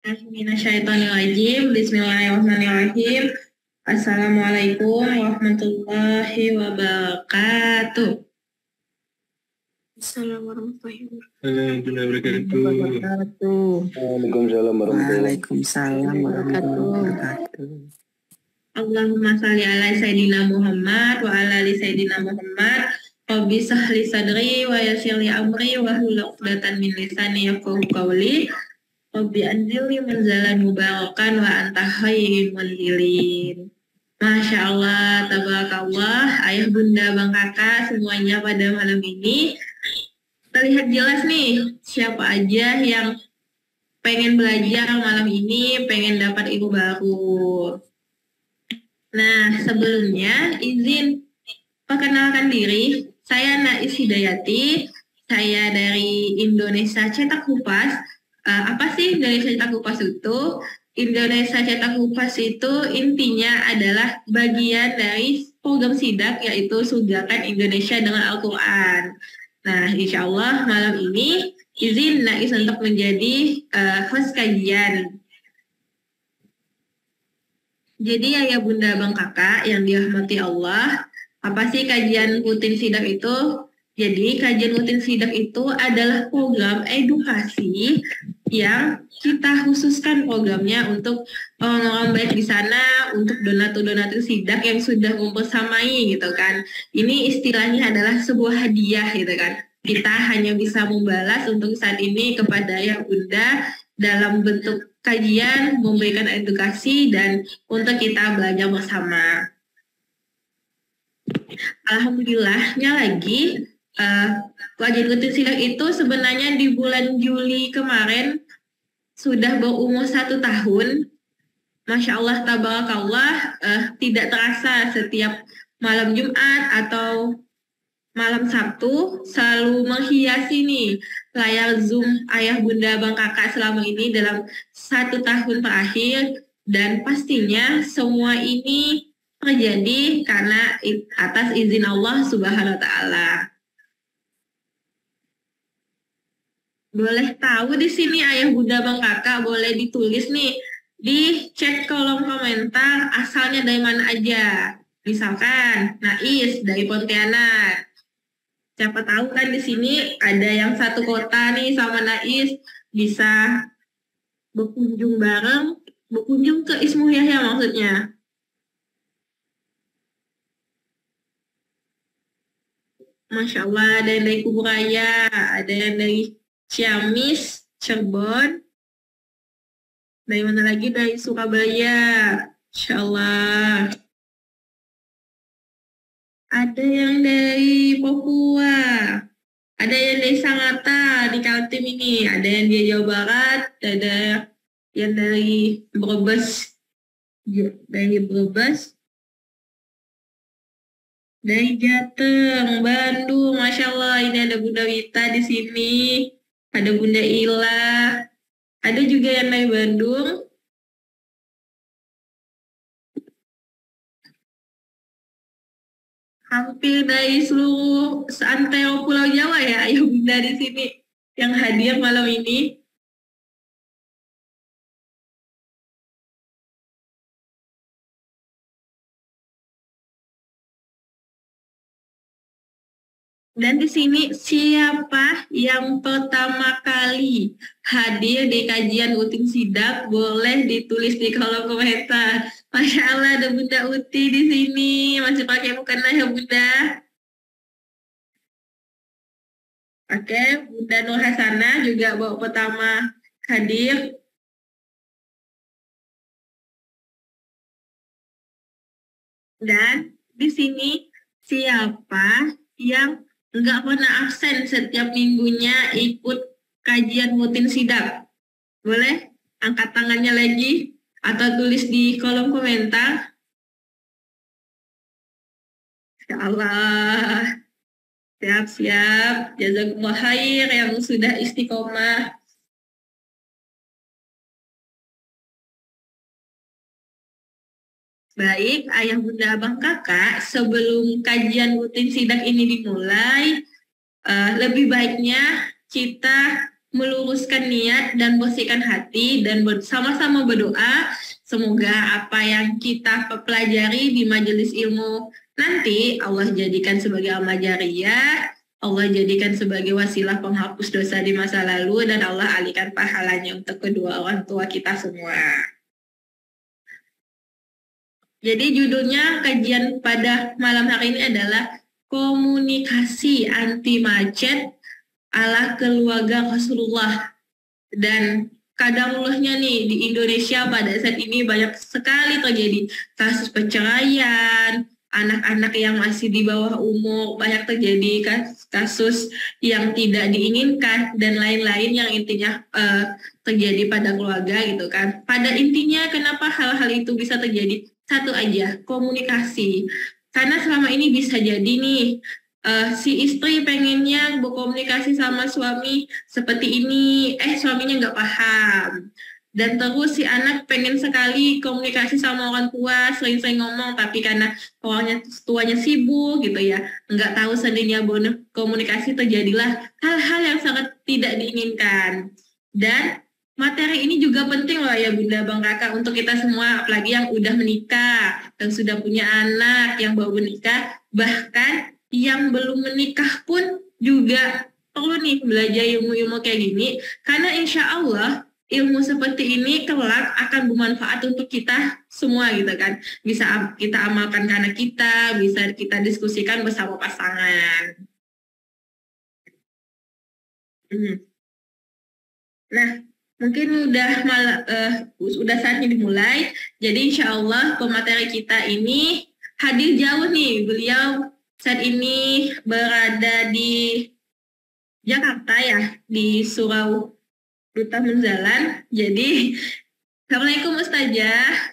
Minasyaitonirrajim. Bismillahirrahmanirrahim. Assalamualaikum warahmatullahi wabarakatuh. Assalamualaikum warahmatullahi wabarakatuh. Waalaikumsalam warahmatullahi wabarakatuh. Allahumma salli ala Sayyidina Muhammad wa ala ali Sayyidina Muhammad. Rabbi sahli sadri wa yassir li amri wa hlul 'uqdatam min lisani yafqahu qawli. Rabbi anzilni manzalan mubarakan wa anta khairul munzilin. Masya Allah, tabarakallah, ayah bunda bang kakak semuanya pada malam ini terlihat jelas nih siapa aja yang pengen belajar malam ini, pengen dapat ilmu baru. Nah, sebelumnya izin perkenalkan diri, saya Nais Hidayati, saya dari Indonesia Cetak Kupas. Apa sih Indonesia Cetak Kupas itu? Indonesia Cetak Kupas itu intinya adalah bagian dari program SIDAK, yaitu Sugakan Indonesia dengan Al-Quran. Nah, insya Allah malam ini izin Nais untuk menjadi host kajian. Jadi ayah bunda bang kakak yang dirahmati Allah, apa sih kajian rutin SIDAK itu? Jadi kajian rutin SIDAK itu adalah program edukasi yang kita khususkan programnya untuk orang-orang baik di sana, untuk donatur-donatur SIDAK yang sudah membersamai gitu kan. Ini istilahnya adalah sebuah hadiah gitu kan. Kita hanya bisa membalas untuk saat ini kepada ayah bunda dalam bentuk kajian, memberikan edukasi, dan untuk kita belajar bersama. Alhamdulillahnya lagi, kajian rutin SIDAK itu sebenarnya di bulan Juli kemarin sudah berumur 1 tahun. Masya Allah, tabarakallah, tidak terasa setiap malam Jumat atau malam Sabtu selalu menghiasi nih layar Zoom ayah bunda bang kakak selama ini dalam 1 tahun terakhir, dan pastinya semua ini terjadi karena atas izin Allah Subhanahu wa Ta'ala. Boleh tahu di sini ayah bunda bang kakak, boleh ditulis nih di chat kolom komentar asalnya dari mana aja. Misalkan Nais dari Pontianak. Siapa tahu kan di sini ada yang satu kota nih sama Nais, bisa berkunjung bareng, berkunjung ke Ismu Yahya maksudnya. Masya Allah, ada yang dari Kuburaya, ada yang dari Ciamis, Cirebon, dari mana lagi? Dari Surabaya, Masya Allah. Ada yang dari Papua, ada yang dari Sangatta di Kaltim ini, ada yang dari Jawa Barat, ada yang dari Brebes, dari Jateng, Bandung, Masya Allah, ini ada Bunda Wita di sini, ada Bunda Ila, ada juga yang dari Bandung. Hampir dari seluruh seantero Pulau Jawa ya, ayah bunda di sini yang hadir malam ini. Dan di sini siapa yang pertama kali hadir di kajian rutin SIDAK, boleh ditulis di kolom komentar. Masya Allah, ada Bunda Uti di sini, masih pakai mukena ya Bunda. Oke, Bunda Nur Hasanah juga baru pertama hadir. Dan di sini siapa yang nggak pernah absen setiap minggunya ikut kajian rutin SIDAK? Boleh angkat tangannya lagi atau tulis di kolom komentar. Ya Allah, siap-siap, jazakumullah khair yang sudah istiqomah. Baik, ayah bunda abang kakak, sebelum kajian rutin SIDAK ini dimulai, lebih baiknya kita meluruskan niat dan bersihkan hati dan sama-sama berdoa semoga apa yang kita pelajari di majelis ilmu nanti Allah jadikan sebagai amal jariyah, Allah jadikan sebagai wasilah penghapus dosa di masa lalu, dan Allah alihkan pahalanya untuk kedua orang tua kita semua. Jadi judulnya kajian pada malam hari ini adalah komunikasi anti macet ala keluarga Rasulullah. Dan kadarullahnya nih di Indonesia pada saat ini banyak sekali terjadi kasus perceraian, anak-anak yang masih di bawah umur, banyak terjadi kasus yang tidak diinginkan dan lain-lain yang intinya terjadi pada keluarga gitu kan. Pada intinya kenapa hal-hal itu bisa terjadi? Satu aja, komunikasi. Karena selama ini bisa jadi nih si istri pengennya berkomunikasi sama suami seperti ini, suaminya nggak paham. Dan terus si anak pengen sekali komunikasi sama orang tua, sering-sering ngomong, tapi karena orangnya tuanya sibuk gitu ya, nggak tahu sendirinya komunikasi, terjadilah hal-hal yang sangat tidak diinginkan. Dan materi ini juga penting loh ya Bunda, Bang Kakak, untuk kita semua, apalagi yang udah menikah, yang sudah punya anak, yang baru menikah, bahkan yang belum menikah pun juga perlu nih belajar ilmu-ilmu kayak gini, karena insya Allah ilmu seperti ini kelak akan bermanfaat untuk kita semua gitu kan. Bisa kita amalkan karena kita, bisa kita diskusikan bersama pasangan. Nah, mungkin udah saatnya dimulai. Jadi insya Allah pemateri kita ini hadir jauh nih. Beliau saat ini berada di Jakarta ya, di Surau Duta Munzalan. Jadi, Assalamualaikum Ustazah.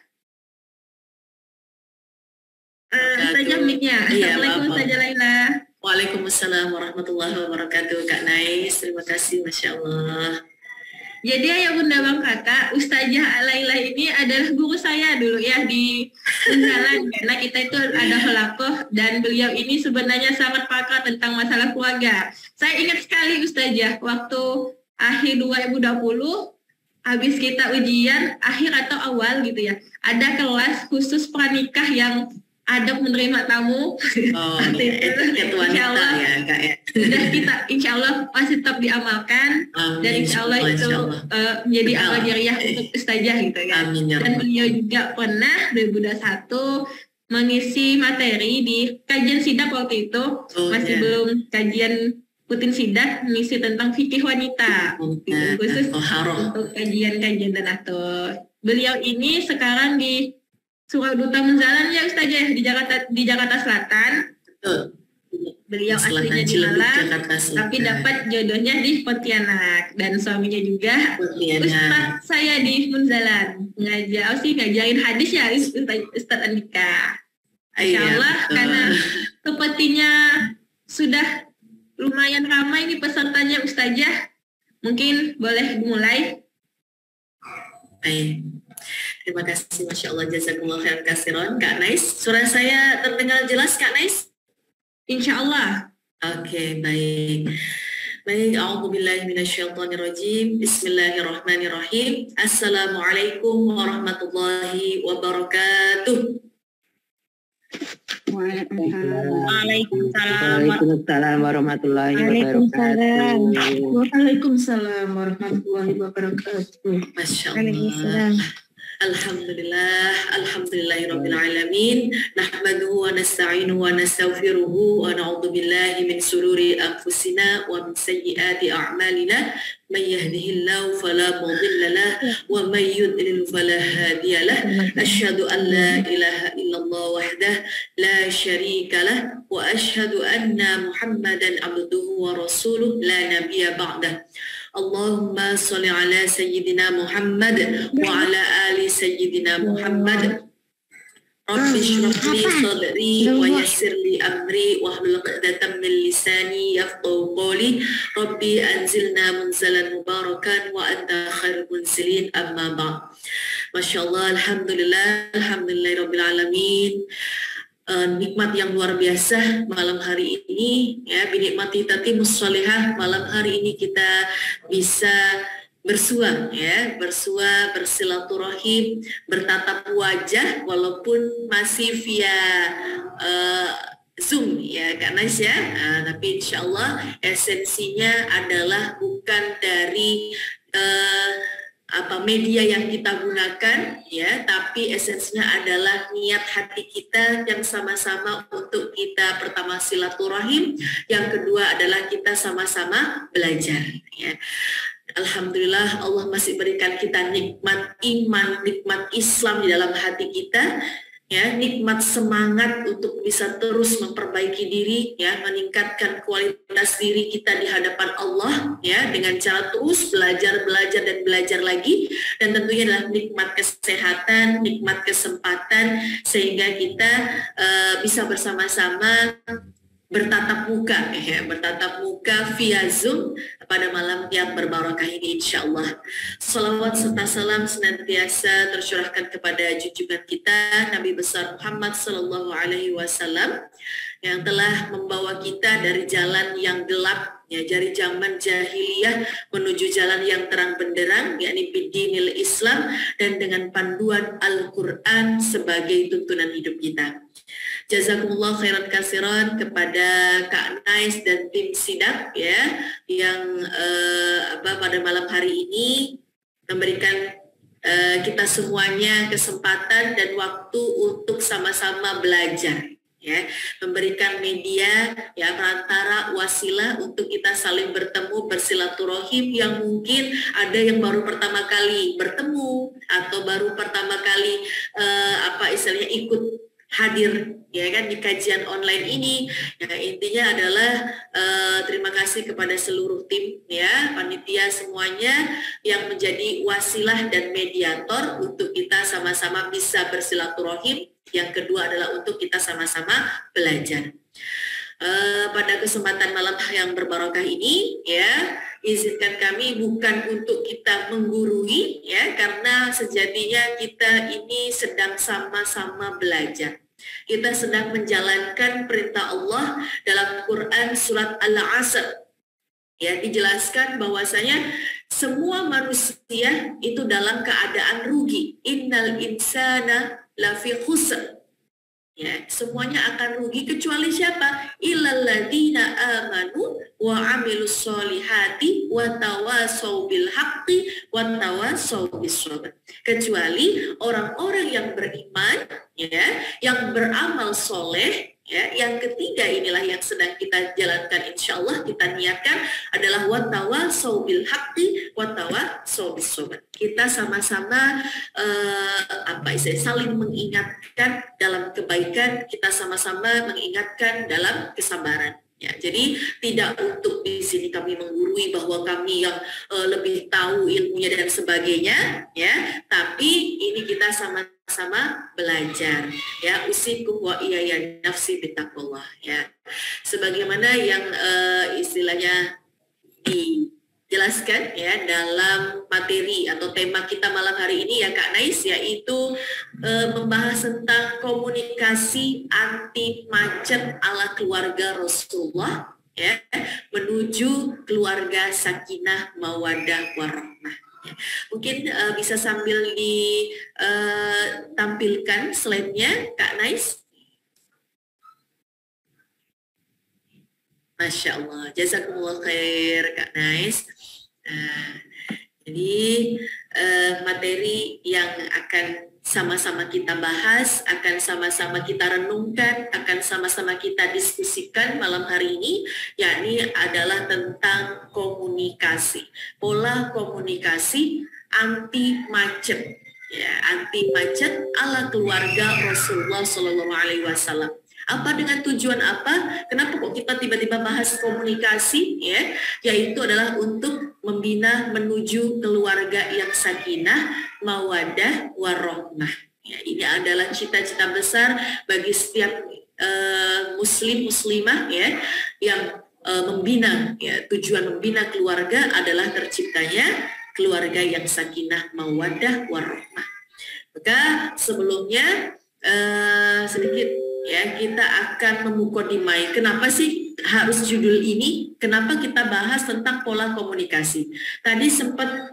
Ustazah mic-nya. Assalamualaikum Ustazah Laila. Waalaikumsalam warahmatullahi wabarakatuh. Kak Nais, terima kasih, Masya Allah. Jadi ya Bunda Bang Kakak, Ustazah Laila ini adalah guru saya dulu ya di Munzalan. Karena kita itu ada halakoh dan beliau ini sebenarnya sangat pakar tentang masalah keluarga. Saya ingat sekali Ustazah, waktu akhir 2020, habis kita ujian, akhir atau awal gitu ya, ada kelas khusus pranikah yang adab menerima tamu. Etiket wanita ya Kak ya. Sudah kita insya Allah masih tetap diamalkan. Dan insya Allah itu menjadi amal jariah untuk Ustazah gitu ya. Dan beliau juga pernah 2021 mengisi materi di kajian sidak waktu itu. Masih belum kajian rutin sidak, mengisi tentang fikih wanita. Khusus untuk kajian-kajian dan atur. Beliau ini sekarang di Surau Duta Munzalan ya Ustazah, di Jakarta Selatan. Beliau aslinya di Malang, tapi dapat jodohnya di Pontianak, dan suaminya juga Ustaz saya di Munzalan. Ngajarin hadis ya Ustaz Andika. Insyaallah karena sepertinya sudah lumayan ramai nih pesertanya Ustazah. Mungkin boleh dimulai. Terima kasih, Masya Allah, jazakumullah khairan katsiran. Kak Nais, suara saya terdengar jelas Kak Nais? Insya Allah. Oke, baik. Baik, a'udzubillahi minasyaitonirrajim. Bismillahirrahmanirrahim. Assalamualaikum warahmatullahi wabarakatuh. Waalaikumsalam warahmatullahi wabarakatuh. Waalaikumsalam warahmatullahi wabarakatuh. Masya Allah. Alhamdulillahirabbil alamin. Nahmaduhu wa nasta'inuhu wa nastaghfiruhu wa na'udzu billahi min shururi anfusina wa min sayyiati a'malina. May yahdihillahu fala mudilla lahu wa may yudlil fala hadiya lahu. Asyhadu an la ilaha illallah wahdahu la syarika lahu wa asyhadu anna Muhammadan abduhu wa rasuluhu la nabiyya ba'dahu. Allahumma salli ala Sayyidina Muhammad wa ala ali Sayyidina Muhammad. Rabbi shrah li sadri wa yassir li amri wa hlul 'uqdatam min lisani yafqahu qawli. Rabbi anzilna munzalan mubarakan wa anta khairul munzilin, amma ba'd. Masya Allah, alhamdulillahirabbil alamin. nikmat yang luar biasa malam hari ini, ya, binikmati tatimus sholihah. Malam hari ini kita bisa bersua, ya, bersua, bersilaturahim, bertatap wajah walaupun masih via Zoom, ya Kak Nais, ya. Tapi insya Allah esensinya adalah bukan dari media yang kita gunakan, ya, tapi esensinya adalah niat hati kita yang sama-sama untuk kita pertama silaturahim, yang kedua adalah kita sama-sama belajar, ya. Alhamdulillah Allah masih berikan kita nikmat iman, nikmat Islam di dalam hati kita, ya, nikmat semangat untuk bisa terus memperbaiki diri, ya, meningkatkan kualitas diri kita di hadapan Allah, ya, dengan cara terus belajar dan belajar lagi, dan tentunya adalah nikmat kesehatan, nikmat kesempatan sehingga kita bisa bersama-sama bertatap muka, ya, bertatap muka via Zoom pada malam yang berbarokah ini, insya Allah. Salawat serta salam senantiasa tercurahkan kepada junjungan kita Nabi besar Muhammad Sallallahu Alaihi Wasallam yang telah membawa kita dari jalan yang gelap, ya, dari zaman jahiliyah menuju jalan yang terang benderang, yakni bidinil Islam, dan dengan panduan Al-Quran sebagai tuntunan hidup kita. Jazakumullah khairan kasiran kepada Kak Nais dan tim Sidak, ya, yang pada malam hari ini memberikan kita semuanya kesempatan dan waktu untuk sama-sama belajar, ya, memberikan media, ya, perantara wasilah untuk kita saling bertemu, bersilaturahim, yang mungkin ada yang baru pertama kali bertemu atau baru pertama kali istilahnya ikut hadir, ya kan, di kajian online ini. Ya, intinya adalah terima kasih kepada seluruh tim, ya, panitia semuanya yang menjadi wasilah dan mediator untuk kita sama-sama bisa bersilaturahim. Yang kedua adalah untuk kita sama-sama belajar. Pada kesempatan malam yang berbarokah ini, ya, izinkan kami bukan untuk kita menggurui, ya, karena sejatinya kita ini sedang sama-sama belajar. Kita sedang menjalankan perintah Allah dalam Quran surat Al-Asr, ya, dijelaskan bahwasanya semua manusia itu dalam keadaan rugi. Innal insana lafi khusr. Ya, semuanya akan rugi kecuali siapa? Illal ladzina amanu wa amilus solihati wa tawasau bil haqqi wa tawasau bis sabr. Kecuali orang-orang yang beriman, ya, yang beramal soleh, ya, yang ketiga inilah yang sedang kita jalankan, insya Allah kita niatkan adalah wa tawasau bil haqqi wa tawasau bis sabr. Kita sama-sama saling mengingatkan dalam kebaikan, kita sama-sama mengingatkan dalam kesabaran. Ya, jadi tidak untuk di sini kami menggurui bahwa kami yang lebih tahu ilmunya dan sebagainya, ya, tapi ini kita sama-sama belajar, ya. Usikum wa iyaya nafsi bittaqwallah, ya. Sebagaimana yang istilahnya dijelaskan, ya, dalam materi atau tema kita malam hari ini, ya Kak Nais, yaitu membahas tentang komunikasi anti macet ala keluarga Rasulullah, ya, menuju keluarga sakinah mawaddah warahmah. Ya. Mungkin bisa sambil ditampilkan slide-nya Kak Nais. Masya Allah, jazakumullah khair Kak Nais. Jadi materi yang akan sama-sama kita bahas, akan sama-sama kita renungkan, akan sama-sama kita diskusikan malam hari ini, yakni adalah tentang komunikasi, pola komunikasi anti macet, ya, anti macet ala keluarga Rasulullah Shallallahu Alaihi Wasallam. Apa dengan tujuan apa? Kenapa kok kita tiba-tiba bahas komunikasi? Ya, yaitu adalah untuk membina menuju keluarga yang sakinah, mawaddah, warahmah. Ya, ini adalah cita-cita besar bagi setiap muslimah, ya, yang membina, ya, tujuan membina keluarga adalah terciptanya keluarga yang sakinah, mawaddah, warahmah. Maka sebelumnya sedikit ya kita akan memukodimai. Kenapa sih harus judul ini? Kenapa kita bahas tentang pola komunikasi? Tadi sempat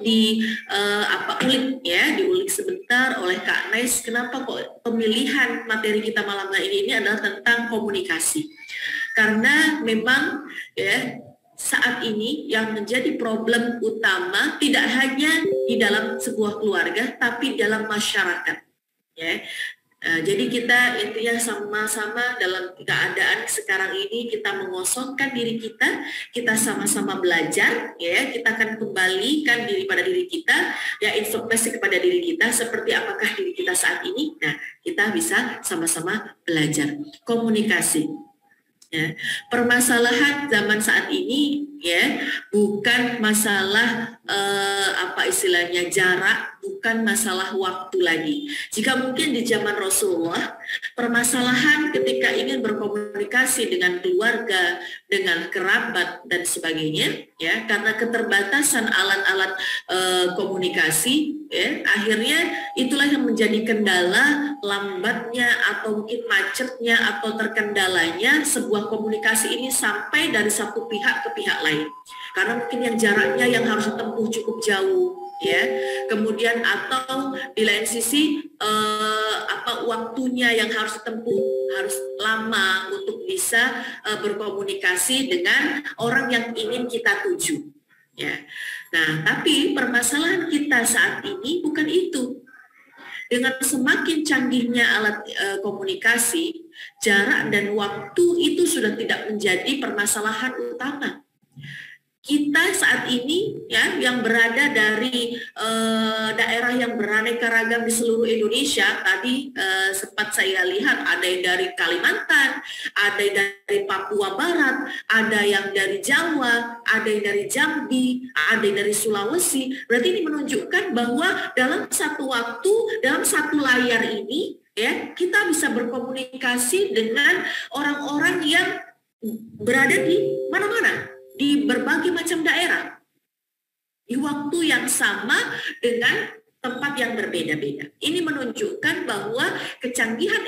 diulik sebentar oleh Kak Nais. Kenapa kok pemilihan materi kita malam hari ini adalah tentang komunikasi? Karena memang ya saat ini yang menjadi problem utama tidak hanya di dalam sebuah keluarga, tapi dalam masyarakat. Ya. Jadi kita intinya sama-sama dalam keadaan sekarang ini kita mengosongkan diri kita sama-sama belajar, ya kita akan kembalikan diri pada diri kita, ya introspeksi kepada diri kita seperti apakah diri kita saat ini. Nah kita bisa sama-sama belajar komunikasi. Ya. Permasalahan zaman saat ini ya bukan masalah istilahnya jarak, bukan masalah waktu lagi. Jika mungkin di zaman Rasulullah permasalahan ketika ingin berkomunikasi dengan keluarga, dengan kerabat dan sebagainya, ya karena keterbatasan alat-alat komunikasi, ya akhirnya itulah yang menjadi kendala lambatnya atau mungkin macetnya atau terkendalanya sebuah komunikasi ini sampai dari satu pihak ke pihak lain. Karena mungkin yang jaraknya yang harus ditempuh cukup jauh, ya. Kemudian atau di lain sisi waktunya yang harus ditempuh harus lama untuk bisa berkomunikasi dengan orang yang ingin kita tuju, ya. Nah, tapi permasalahan kita saat ini bukan itu. Dengan semakin canggihnya alat komunikasi, jarak dan waktu itu sudah tidak menjadi permasalahan utama. Kita saat ini ya yang berada dari daerah yang beraneka ragam di seluruh Indonesia, tadi sempat saya lihat ada yang dari Kalimantan, ada yang dari Papua Barat, ada yang dari Jawa, ada yang dari Jambi, ada yang dari Sulawesi. Berarti ini menunjukkan bahwa dalam satu waktu, dalam satu layar ini ya kita bisa berkomunikasi dengan orang-orang yang berada di mana-mana, di berbagai macam daerah, di waktu yang sama dengan tempat yang berbeda-beda. Ini menunjukkan bahwa kecanggihan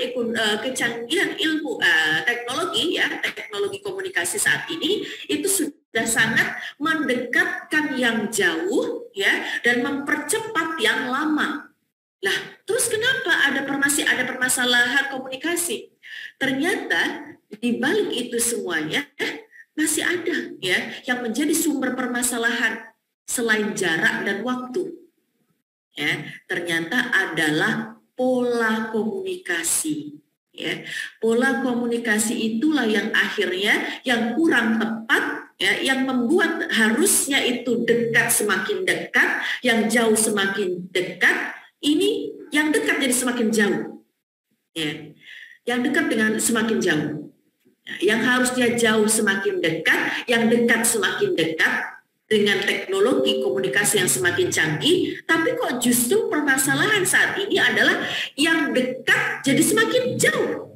ilmu teknologi ya, teknologi komunikasi saat ini itu sudah sangat mendekatkan yang jauh ya dan mempercepat yang lama. Lah, terus kenapa masih ada permasalahan komunikasi? Ternyata di balik itu semuanya masih ada ya yang menjadi sumber permasalahan selain jarak dan waktu. Ya, ternyata adalah pola komunikasi. Ya, pola komunikasi itulah yang akhirnya yang kurang tepat, ya, yang membuat harusnya itu dekat semakin dekat, yang jauh semakin dekat. Ini yang dekat jadi semakin jauh. Ya, yang dekat dengan semakin jauh. Yang harusnya jauh semakin dekat, yang dekat semakin dekat dengan teknologi komunikasi yang semakin canggih, tapi kok justru permasalahan saat ini adalah yang dekat jadi semakin jauh.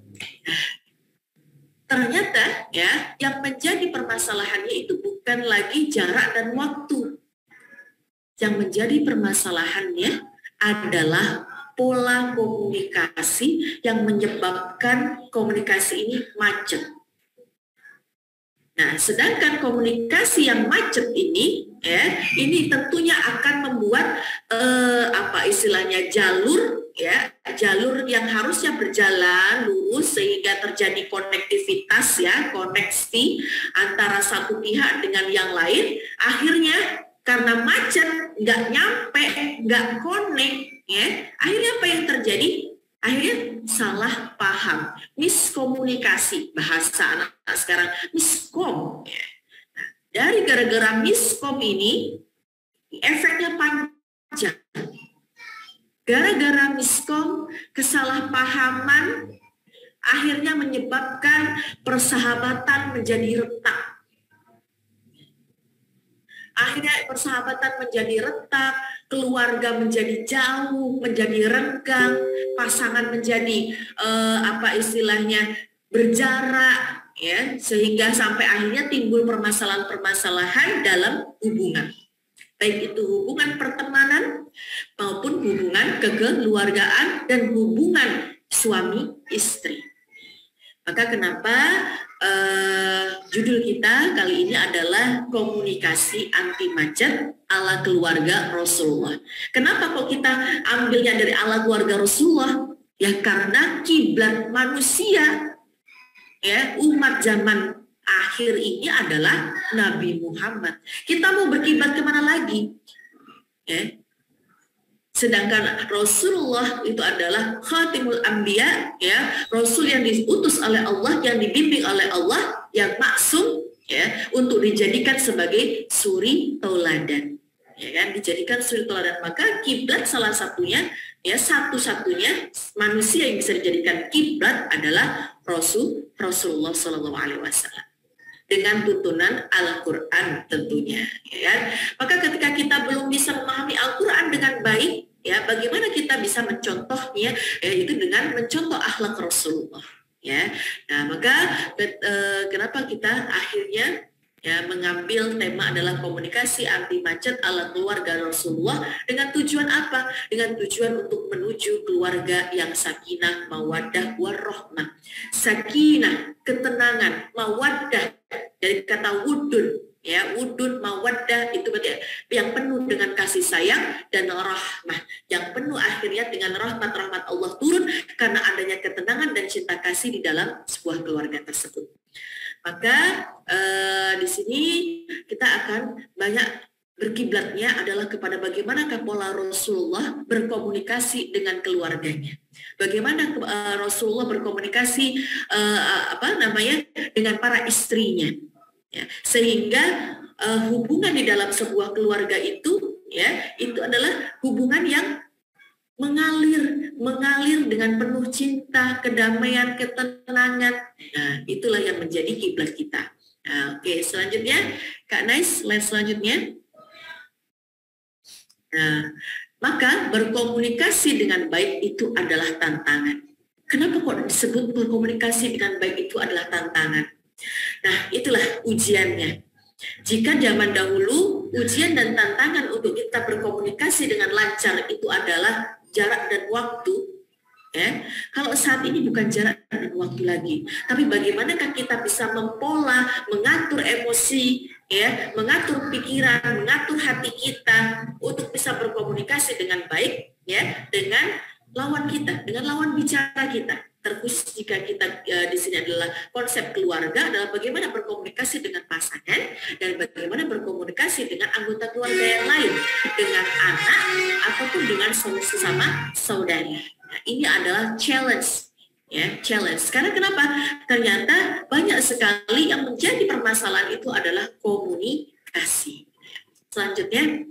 Ternyata ya, yang menjadi permasalahannya itu bukan lagi jarak dan waktu. Yang menjadi permasalahannya adalah pola komunikasi yang menyebabkan komunikasi ini macet. Nah, sedangkan komunikasi yang macet ini, ya, ini tentunya akan membuat jalur yang harusnya berjalan lurus sehingga terjadi konektivitas, ya, koneksi antara satu pihak dengan yang lain. Akhirnya karena macet, nggak nyampe, nggak connect, ya, akhirnya apa yang terjadi? Akhirnya salah paham, miskomunikasi, bahasa anak sekarang miskom. Nah, dari gara-gara miskom ini efeknya panjang. Gara-gara miskom, kesalahpahaman akhirnya menyebabkan persahabatan menjadi retak. Akhirnya persahabatan menjadi retak, keluarga menjadi jauh, menjadi renggang, pasangan menjadi berjarak, ya, sehingga sampai akhirnya timbul permasalahan-permasalahan dalam hubungan, baik itu hubungan pertemanan maupun hubungan kekeluargaan dan hubungan suami istri. Maka kenapa judul kita kali ini adalah komunikasi anti macet ala keluarga Rasulullah. Kenapa kok kita ambilnya dari ala keluarga Rasulullah? Ya karena kiblat manusia, ya umat zaman akhir ini adalah Nabi Muhammad. Kita mau berkiblat kemana lagi? Ya. Sedangkan Rasulullah itu adalah khatimul anbiya, ya, Rasul yang diutus oleh Allah, yang dibimbing oleh Allah, yang maksum, ya, untuk dijadikan sebagai suri tauladan, ya kan, dijadikan suri tauladan. Maka kiblat salah satunya, ya, satu-satunya manusia yang bisa dijadikan kiblat adalah Rasulullah Shallallahu Alaihi Wasallam dengan tuntunan Al-Quran tentunya, ya kan? Maka ketika kita belum bisa memahami Al-Quran dengan baik, ya, bagaimana kita bisa mencontohnya, yaitu dengan mencontoh akhlak Rasulullah, ya. Nah, maka kenapa kita akhirnya, ya, mengambil tema adalah komunikasi anti macet ala keluarga Rasulullah dengan tujuan apa? Dengan tujuan untuk menuju keluarga yang sakinah, mawaddah, warahmah. Sakinah, ketenangan, mawaddah dari kata wudun, ya, wudun, mawaddah itu berarti yang penuh dengan kasih sayang, dan rahmah yang penuh akhirnya dengan rahmat Allah turun karena adanya ketenangan dan cinta kasih di dalam sebuah keluarga tersebut. Maka di sini kita akan banyak berkiblatnya adalah kepada bagaimana pola Rasulullah berkomunikasi dengan keluarganya. Bagaimana Rasulullah berkomunikasi dengan para istrinya. Ya, sehingga hubungan di dalam sebuah keluarga itu, ya, itu adalah hubungan yang mengalir dengan penuh cinta, kedamaian, ketenangan. Nah, itulah yang menjadi kiblat kita. Nah, oke, selanjutnya Kak Nais, slide selanjutnya. Nah, maka berkomunikasi dengan baik itu adalah tantangan. Kenapa kok disebut berkomunikasi dengan baik itu adalah tantangan? Nah, itulah ujiannya. Jika zaman dahulu ujian dan tantangan untuk kita berkomunikasi dengan lancar itu adalah jarak dan waktu, ya. Kalau saat ini bukan jarak dan waktu lagi, tapi bagaimanakah kita bisa mempola, mengatur emosi, ya, mengatur pikiran, mengatur hati kita untuk bisa berkomunikasi dengan baik, ya, dengan lawan kita, dengan lawan bicara kita. Terkhusus jika kita di sini adalah konsep keluarga, adalah bagaimana berkomunikasi dengan pasangan dan bagaimana berkomunikasi dengan anggota keluarga yang lain, dengan anak ataupun dengan sesama saudara. Nah, ini adalah challenge, ya, challenge. Karena kenapa? Ternyata banyak sekali yang menjadi permasalahan itu adalah komunikasi. Selanjutnya,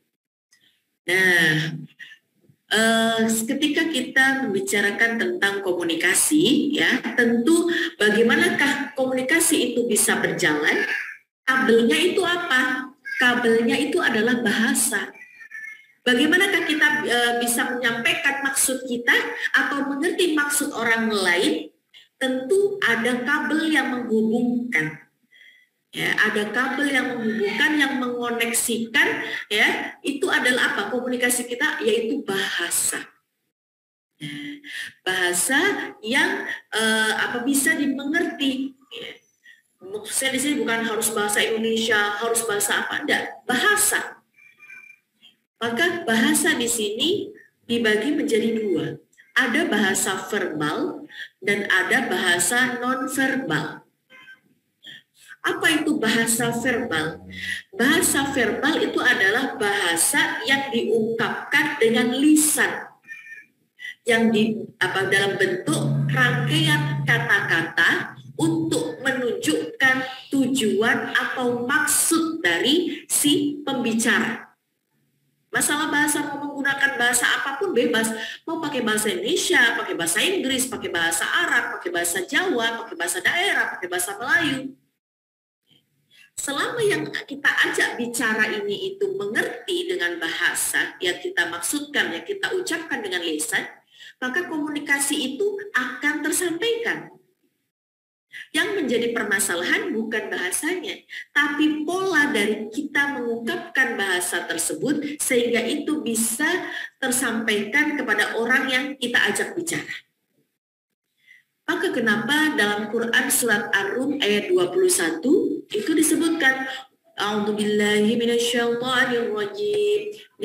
nah, ketika kita membicarakan tentang komunikasi, ya, tentu bagaimanakah komunikasi itu bisa berjalan? Kabelnya itu apa? Kabelnya itu adalah bahasa. Bagaimanakah kita bisa menyampaikan maksud kita atau mengerti maksud orang lain? Tentu ada kabel yang menghubungkan. Ya, ada kabel yang menghubungkan, yang mengoneksikan, ya, itu adalah apa? Komunikasi kita, yaitu bahasa. Ya, bahasa yang bisa dimengerti. Ya. Maksudnya di sini bukan harus bahasa Indonesia, harus bahasa apa? Enggak, bahasa. Maka bahasa di sini dibagi menjadi dua. Ada bahasa verbal dan ada bahasa non-verbal. Apa itu bahasa verbal? Bahasa verbal itu adalah bahasa yang diungkapkan dengan lisan, yang dalam bentuk rangkaian kata-kata untuk menunjukkan tujuan atau maksud dari si pembicara. Masalah bahasa, mau menggunakan bahasa apapun bebas, mau pakai bahasa Indonesia, pakai bahasa Inggris, pakai bahasa Arab, pakai bahasa Jawa, pakai bahasa daerah, pakai bahasa Melayu. Selama yang kita ajak bicara ini itu mengerti dengan bahasa yang kita maksudkan, yang kita ucapkan dengan lisan, maka komunikasi itu akan tersampaikan. Yang menjadi permasalahan bukan bahasanya, tapi pola dari kita mengungkapkan bahasa tersebut sehingga itu bisa tersampaikan kepada orang yang kita ajak bicara. Maka kenapa dalam Quran surat Ar-Rum ayat 21 itu disebutkan A'udzubillahi minasyaitonirrajim.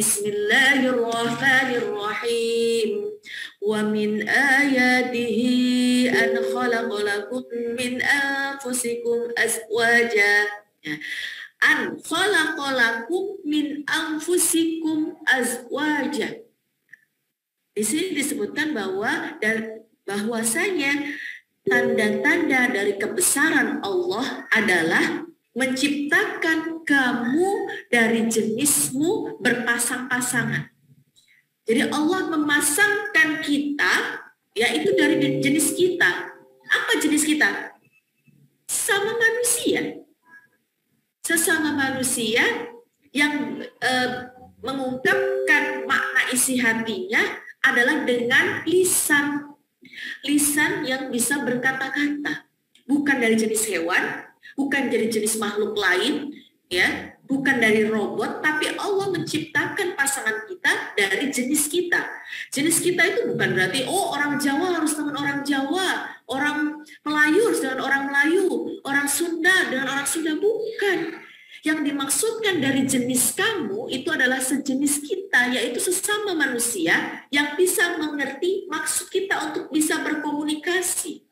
Bismillahirrahmanirrahim. Wa min ayatihi an khalaqalakum min anfusikum azwaja. An khalaqalakum min anfusikum azwaja. Di sini disebutkan bahwasanya tanda-tanda dari kebesaran Allah adalah menciptakan kamu dari jenismu berpasang-pasangan. Jadi Allah memasangkan kita, yaitu dari jenis kita. Apa jenis kita? Sama manusia. Sesama manusia yang mengungkapkan makna isi hatinya adalah dengan lisan yang bisa berkata-kata, bukan dari jenis hewan, bukan dari jenis makhluk lain, ya, bukan dari robot, tapi Allah menciptakan pasangan kita dari jenis kita. Jenis kita itu bukan berarti orang Jawa harus dengan orang Jawa, orang Melayu harus dengan orang Melayu, orang Sunda dengan orang Sunda, bukan. Yang dimaksudkan dari jenis kamu itu adalah sejenis kita, yaitu sesama manusia yang bisa mengerti maksud kita untuk bisa berkomunikasi.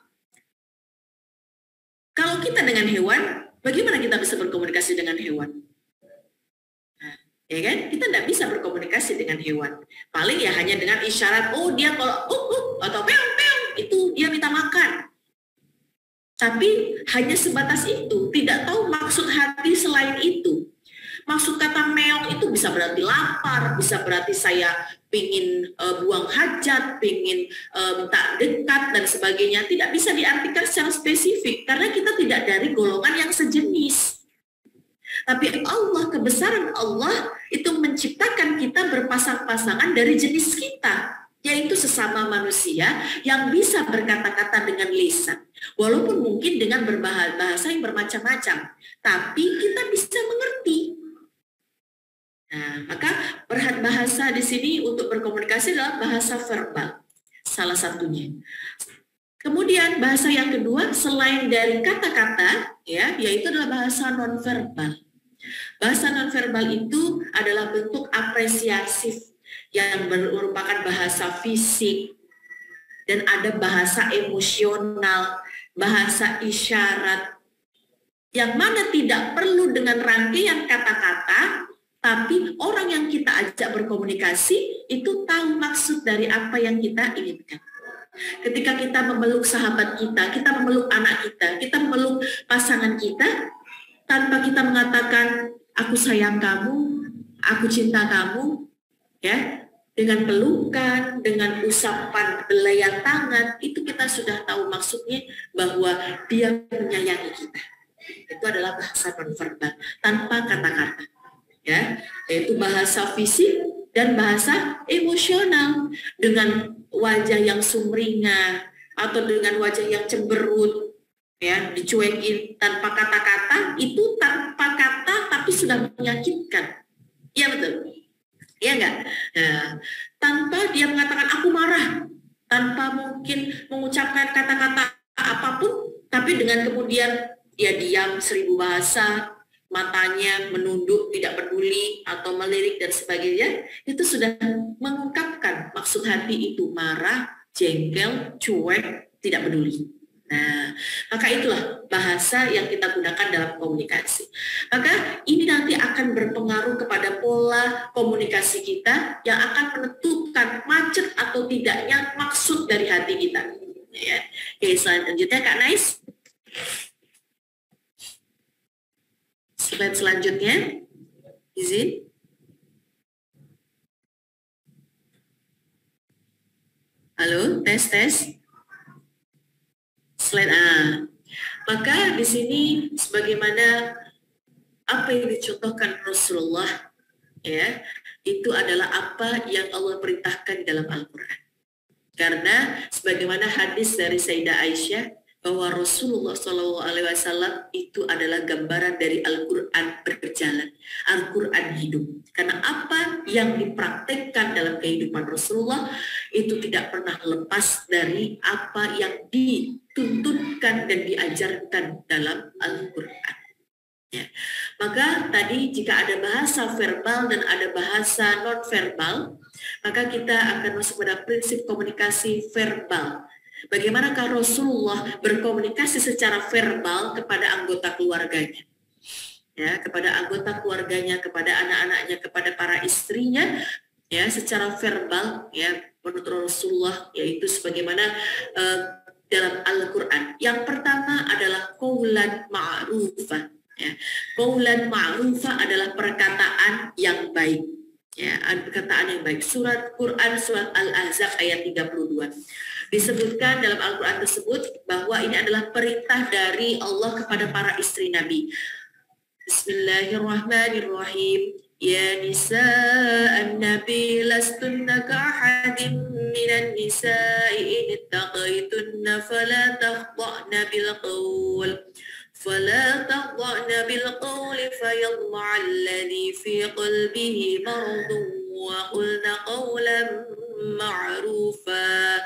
Kalau kita dengan hewan, bagaimana kita bisa berkomunikasi dengan hewan? Nah, ya kan? Kita tidak bisa berkomunikasi dengan hewan. Paling ya hanya dengan isyarat, dia kalau atau peong, itu dia minta makan. Tapi hanya sebatas itu, tidak tahu maksud hati selain itu. Maksud kata meong itu bisa berarti lapar, bisa berarti saya pingin buang hajat, pingin tak dekat dan sebagainya. Tidak bisa diartikan secara spesifik karena kita tidak dari golongan yang sejenis. Tapi Allah, kebesaran Allah itu menciptakan kita berpasang-pasangan dari jenis kita, yaitu sesama manusia yang bisa berkata-kata dengan lisan. Walaupun mungkin dengan berbahasa yang bermacam-macam, tapi kita bisa mengerti. Nah, maka bahasa di sini untuk berkomunikasi adalah bahasa verbal, salah satunya. Kemudian bahasa yang kedua selain dari kata-kata, ya, yaitu adalah bahasa nonverbal. Bahasa nonverbal itu adalah bentuk apresiatif yang merupakan bahasa fisik, dan ada bahasa emosional, bahasa isyarat, yang mana tidak perlu dengan rangkaian kata-kata, tapi orang yang kita ajak berkomunikasi itu tahu maksud dari apa yang kita inginkan. Ketika kita memeluk sahabat kita memeluk anak kita memeluk pasangan kita, tanpa kita mengatakan, aku sayang kamu, aku cinta kamu, ya, dengan pelukan, dengan usapan belayan tangan, itu kita sudah tahu maksudnya bahwa dia menyayangi kita. Itu adalah bahasa nonverbal tanpa kata-kata, ya, yaitu bahasa fisik dan bahasa emosional, dengan wajah yang sumringah atau dengan wajah yang cemberut, ya, dicuekin tanpa kata-kata, itu tanpa kata tapi sudah menyakitkan. Iya betul. Iya enggak? Nah, tanpa dia mengatakan aku marah, tanpa mungkin mengucapkan kata-kata apapun, tapi dengan kemudian dia diam 1000 bahasa, matanya menunduk, tidak peduli, atau melirik dan sebagainya, itu sudah mengungkapkan maksud hati itu, marah, jengkel, cuek, tidak peduli. Nah, maka itulah bahasa yang kita gunakan dalam komunikasi. Maka ini nanti akan berpengaruh kepada pola komunikasi kita yang akan menentukan macet atau tidaknya maksud dari hati kita. Ya. Oke, selanjutnya Kak Nais. Slide selanjutnya, izin. Halo, tes. Slide A. Maka di sini sebagaimana apa yang dicontohkan Rasulullah, ya, itu adalah apa yang Allah perintahkan dalam Al-Quran. Karena sebagaimana hadis dari Sayyidah Aisyah bahwa Rasulullah SAW itu adalah gambaran dari Al-Quran berjalan, Al-Quran hidup. Karena apa yang dipraktekkan dalam kehidupan Rasulullah itu tidak pernah lepas dari apa yang dituntutkan dan diajarkan dalam Al-Quran. Ya. Maka tadi jika ada bahasa verbal dan ada bahasa non-verbal, maka kita akan masuk pada prinsip komunikasi verbal. Bagaimanakah Rasulullah berkomunikasi secara verbal kepada anggota keluarganya? Ya, kepada anggota keluarganya, kepada anak-anaknya, kepada para istrinya, ya, secara verbal, ya, menurut Rasulullah, yaitu sebagaimana dalam Al-Quran. Yang pertama adalah qaulan ma'rufah. Ya. Qaulan ma'rufah adalah perkataan yang baik. Ya, perkataan yang baik. Surat Quran, surat Al-Ahzab ayat 32. Disebutkan dalam Al-Quran tersebut bahwa ini adalah perintah dari Allah kepada para istri Nabi. Bismillahirrahmanirrahim. Ya nisa'an nabi lastunna ka'ahadin minan nisa'i in ittaqaitunna fala takhda'na bilqawl fayadma'a alladhi fi qalbihi maradun wa qulna qawlan ma'rufa.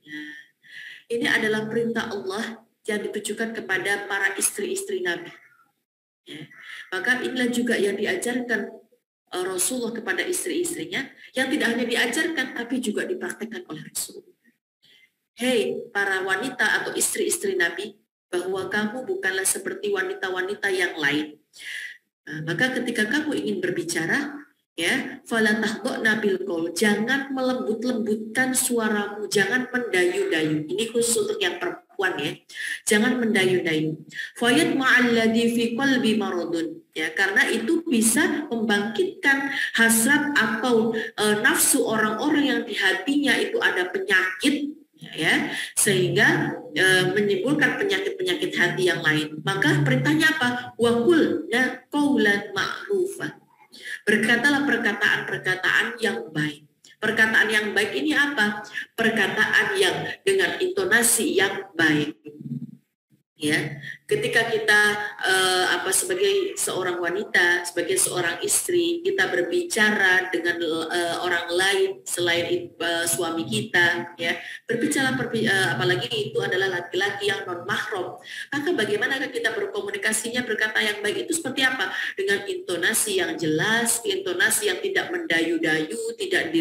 Ini adalah perintah Allah yang ditujukan kepada para istri-istri Nabi. Ya. Maka inilah juga yang diajarkan Rasulullah kepada istri-istrinya, yang tidak hanya diajarkan tapi juga dipraktekkan oleh Rasulullah. Hei para wanita atau istri-istri Nabi, bahwa kamu bukanlah seperti wanita-wanita yang lain. Maka ketika kamu ingin berbicara, ya, fala tahdha'na bil qaul, jangan melembut-lembutkan suaramu, jangan mendayu-dayu. Ini khusus untuk yang perempuan, ya. Jangan mendayu-dayu. Fayadma'a alladhi fi qalbi maradun. Ya, karena itu bisa membangkitkan hasrat atau nafsu orang-orang yang di hatinya itu ada penyakit, ya, sehingga menimbulkan penyakit-penyakit hati yang lain. Maka perintahnya apa? Wa qulna qaulan ma'rufah. Berkatalah perkataan-perkataan yang baik. Perkataan yang baik ini apa? Perkataan yang dengan intonasi yang baik. Ya, ketika kita sebagai seorang wanita, sebagai seorang istri, kita berbicara dengan orang lain selain suami kita, ya, berbicara apalagi itu adalah laki-laki yang non mahram, maka bagaimana kita berkomunikasinya, berkata yang baik itu seperti apa? Dengan intonasi yang jelas, intonasi yang tidak mendayu-dayu, tidak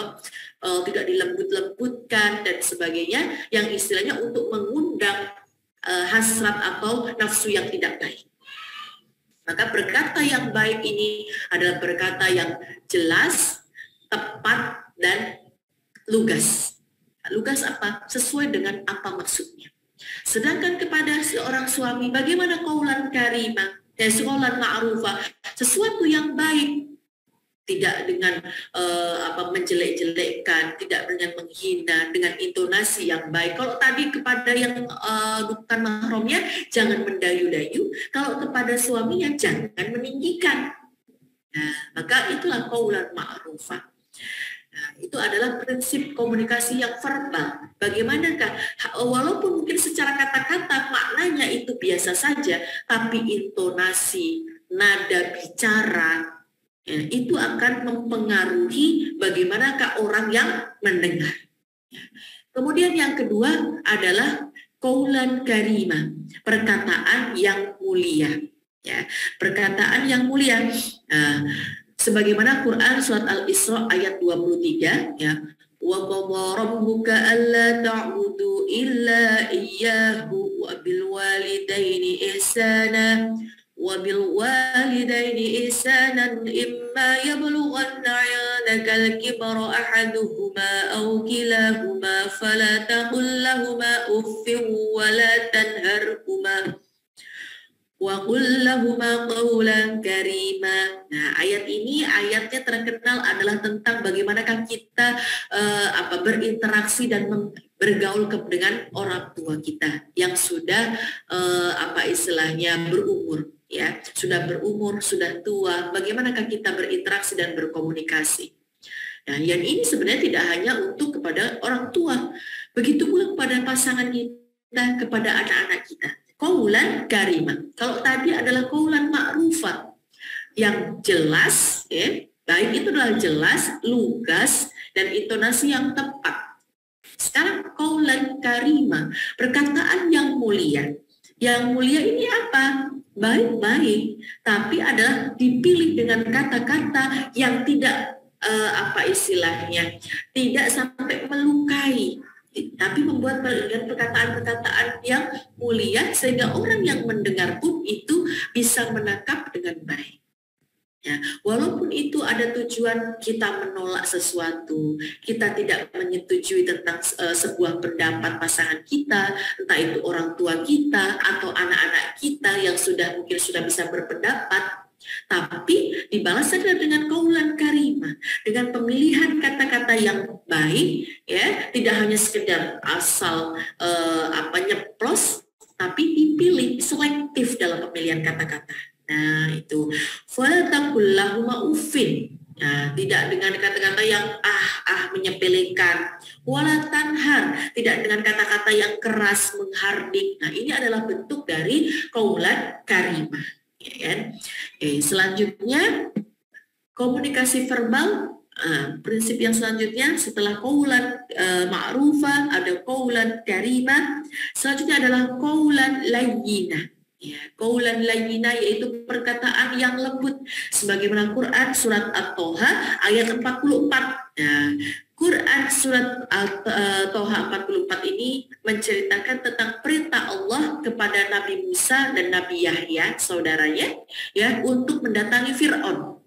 dilembut-lembutkan dan sebagainya, yang istilahnya untuk mengundang hasrat atau nafsu yang tidak baik. Maka berkata yang baik ini adalah berkata yang jelas, tepat, dan lugas. Lugas apa? Sesuai dengan apa maksudnya. Sedangkan kepada seorang suami, bagaimana qaulan karimah, qaulan ma'rufah, sesuatu yang baik, tidak dengan menjelek-jelekkan, tidak dengan menghina, dengan intonasi yang baik. Kalau tadi kepada yang bukan mahramnya, jangan mendayu-dayu. Kalau kepada suaminya, jangan meninggikan. Nah, maka itulah qaulan ma'rufah. Nah, itu adalah prinsip komunikasi yang verbal. Bagaimanakah? Walaupun mungkin secara kata-kata maknanya itu biasa saja, tapi intonasi, nada bicara, ya, itu akan mempengaruhi bagaimanakah orang yang mendengar. Ya. Kemudian yang kedua adalah qaulan karimah, perkataan yang mulia. Ya, perkataan yang mulia. Sebagaimana Quran surat Al-Isra ayat 23, ya. Wa qadha rabbuka alla ta'budu illa iyyahu wa bil walidaini ihsana وبالوالدين إحسانا إما يبلغن عندك الكبر أحدهما أو كلاهما فلا تقل لهما أف ولا تنهرهما وقل لهما قولا كريما. Nah, ayat ini ayatnya terkenal adalah tentang bagaimanakah kita berinteraksi dan bergaul dengan orang tua kita yang sudah berumur. Ya, sudah berumur, sudah tua, bagaimanakah kita berinteraksi dan berkomunikasi. Nah, yang ini sebenarnya tidak hanya untuk kepada orang tua, begitu pula kepada pasangan kita, kepada anak-anak kita. Qaulan karimah. Kalau tadi adalah qaulan ma'rufah, yang jelas, ya, baik itu adalah jelas, lugas, dan intonasi yang tepat. Sekarang qaulan karima, perkataan yang mulia. Yang mulia ini apa? Baik-baik, tapi adalah dipilih dengan kata-kata yang tidak tidak sampai melukai, tapi membuat dengan perkataan-perkataan yang mulia sehingga orang yang mendengar pun itu bisa menangkap dengan baik. Ya, walaupun itu ada tujuan kita menolak sesuatu, kita tidak menyetujui tentang sebuah pendapat pasangan kita, entah itu orang tua kita atau anak-anak kita yang mungkin sudah bisa berpendapat, tapi dibalas adalah dengan qaulan karimah, dengan pemilihan kata-kata yang baik, ya, tidak hanya sekedar asal nyeplos, tapi dipilih selektif dalam pemilihan kata-kata. Nah, itu fala taqul lahuma uffin. Nah, tidak dengan kata-kata yang menyepelekan, wala tanhar, tidak dengan kata-kata yang keras menghardik. Nah, ini adalah bentuk dari qaulan karimah, ya kan? Selanjutnya komunikasi verbal. Prinsip yang selanjutnya setelah qaulan ma'rufah ada qaulan karimah. Selanjutnya adalah qaulan layyinah. Ya, qaulan layyinah yaitu perkataan yang lembut sebagaimana Quran surat At-Toha ayat 44. Nah, Quran surat At-Toha 44 ini menceritakan tentang perintah Allah kepada Nabi Musa dan Nabi Yahya saudaranya, ya, untuk mendatangi Fir'aun.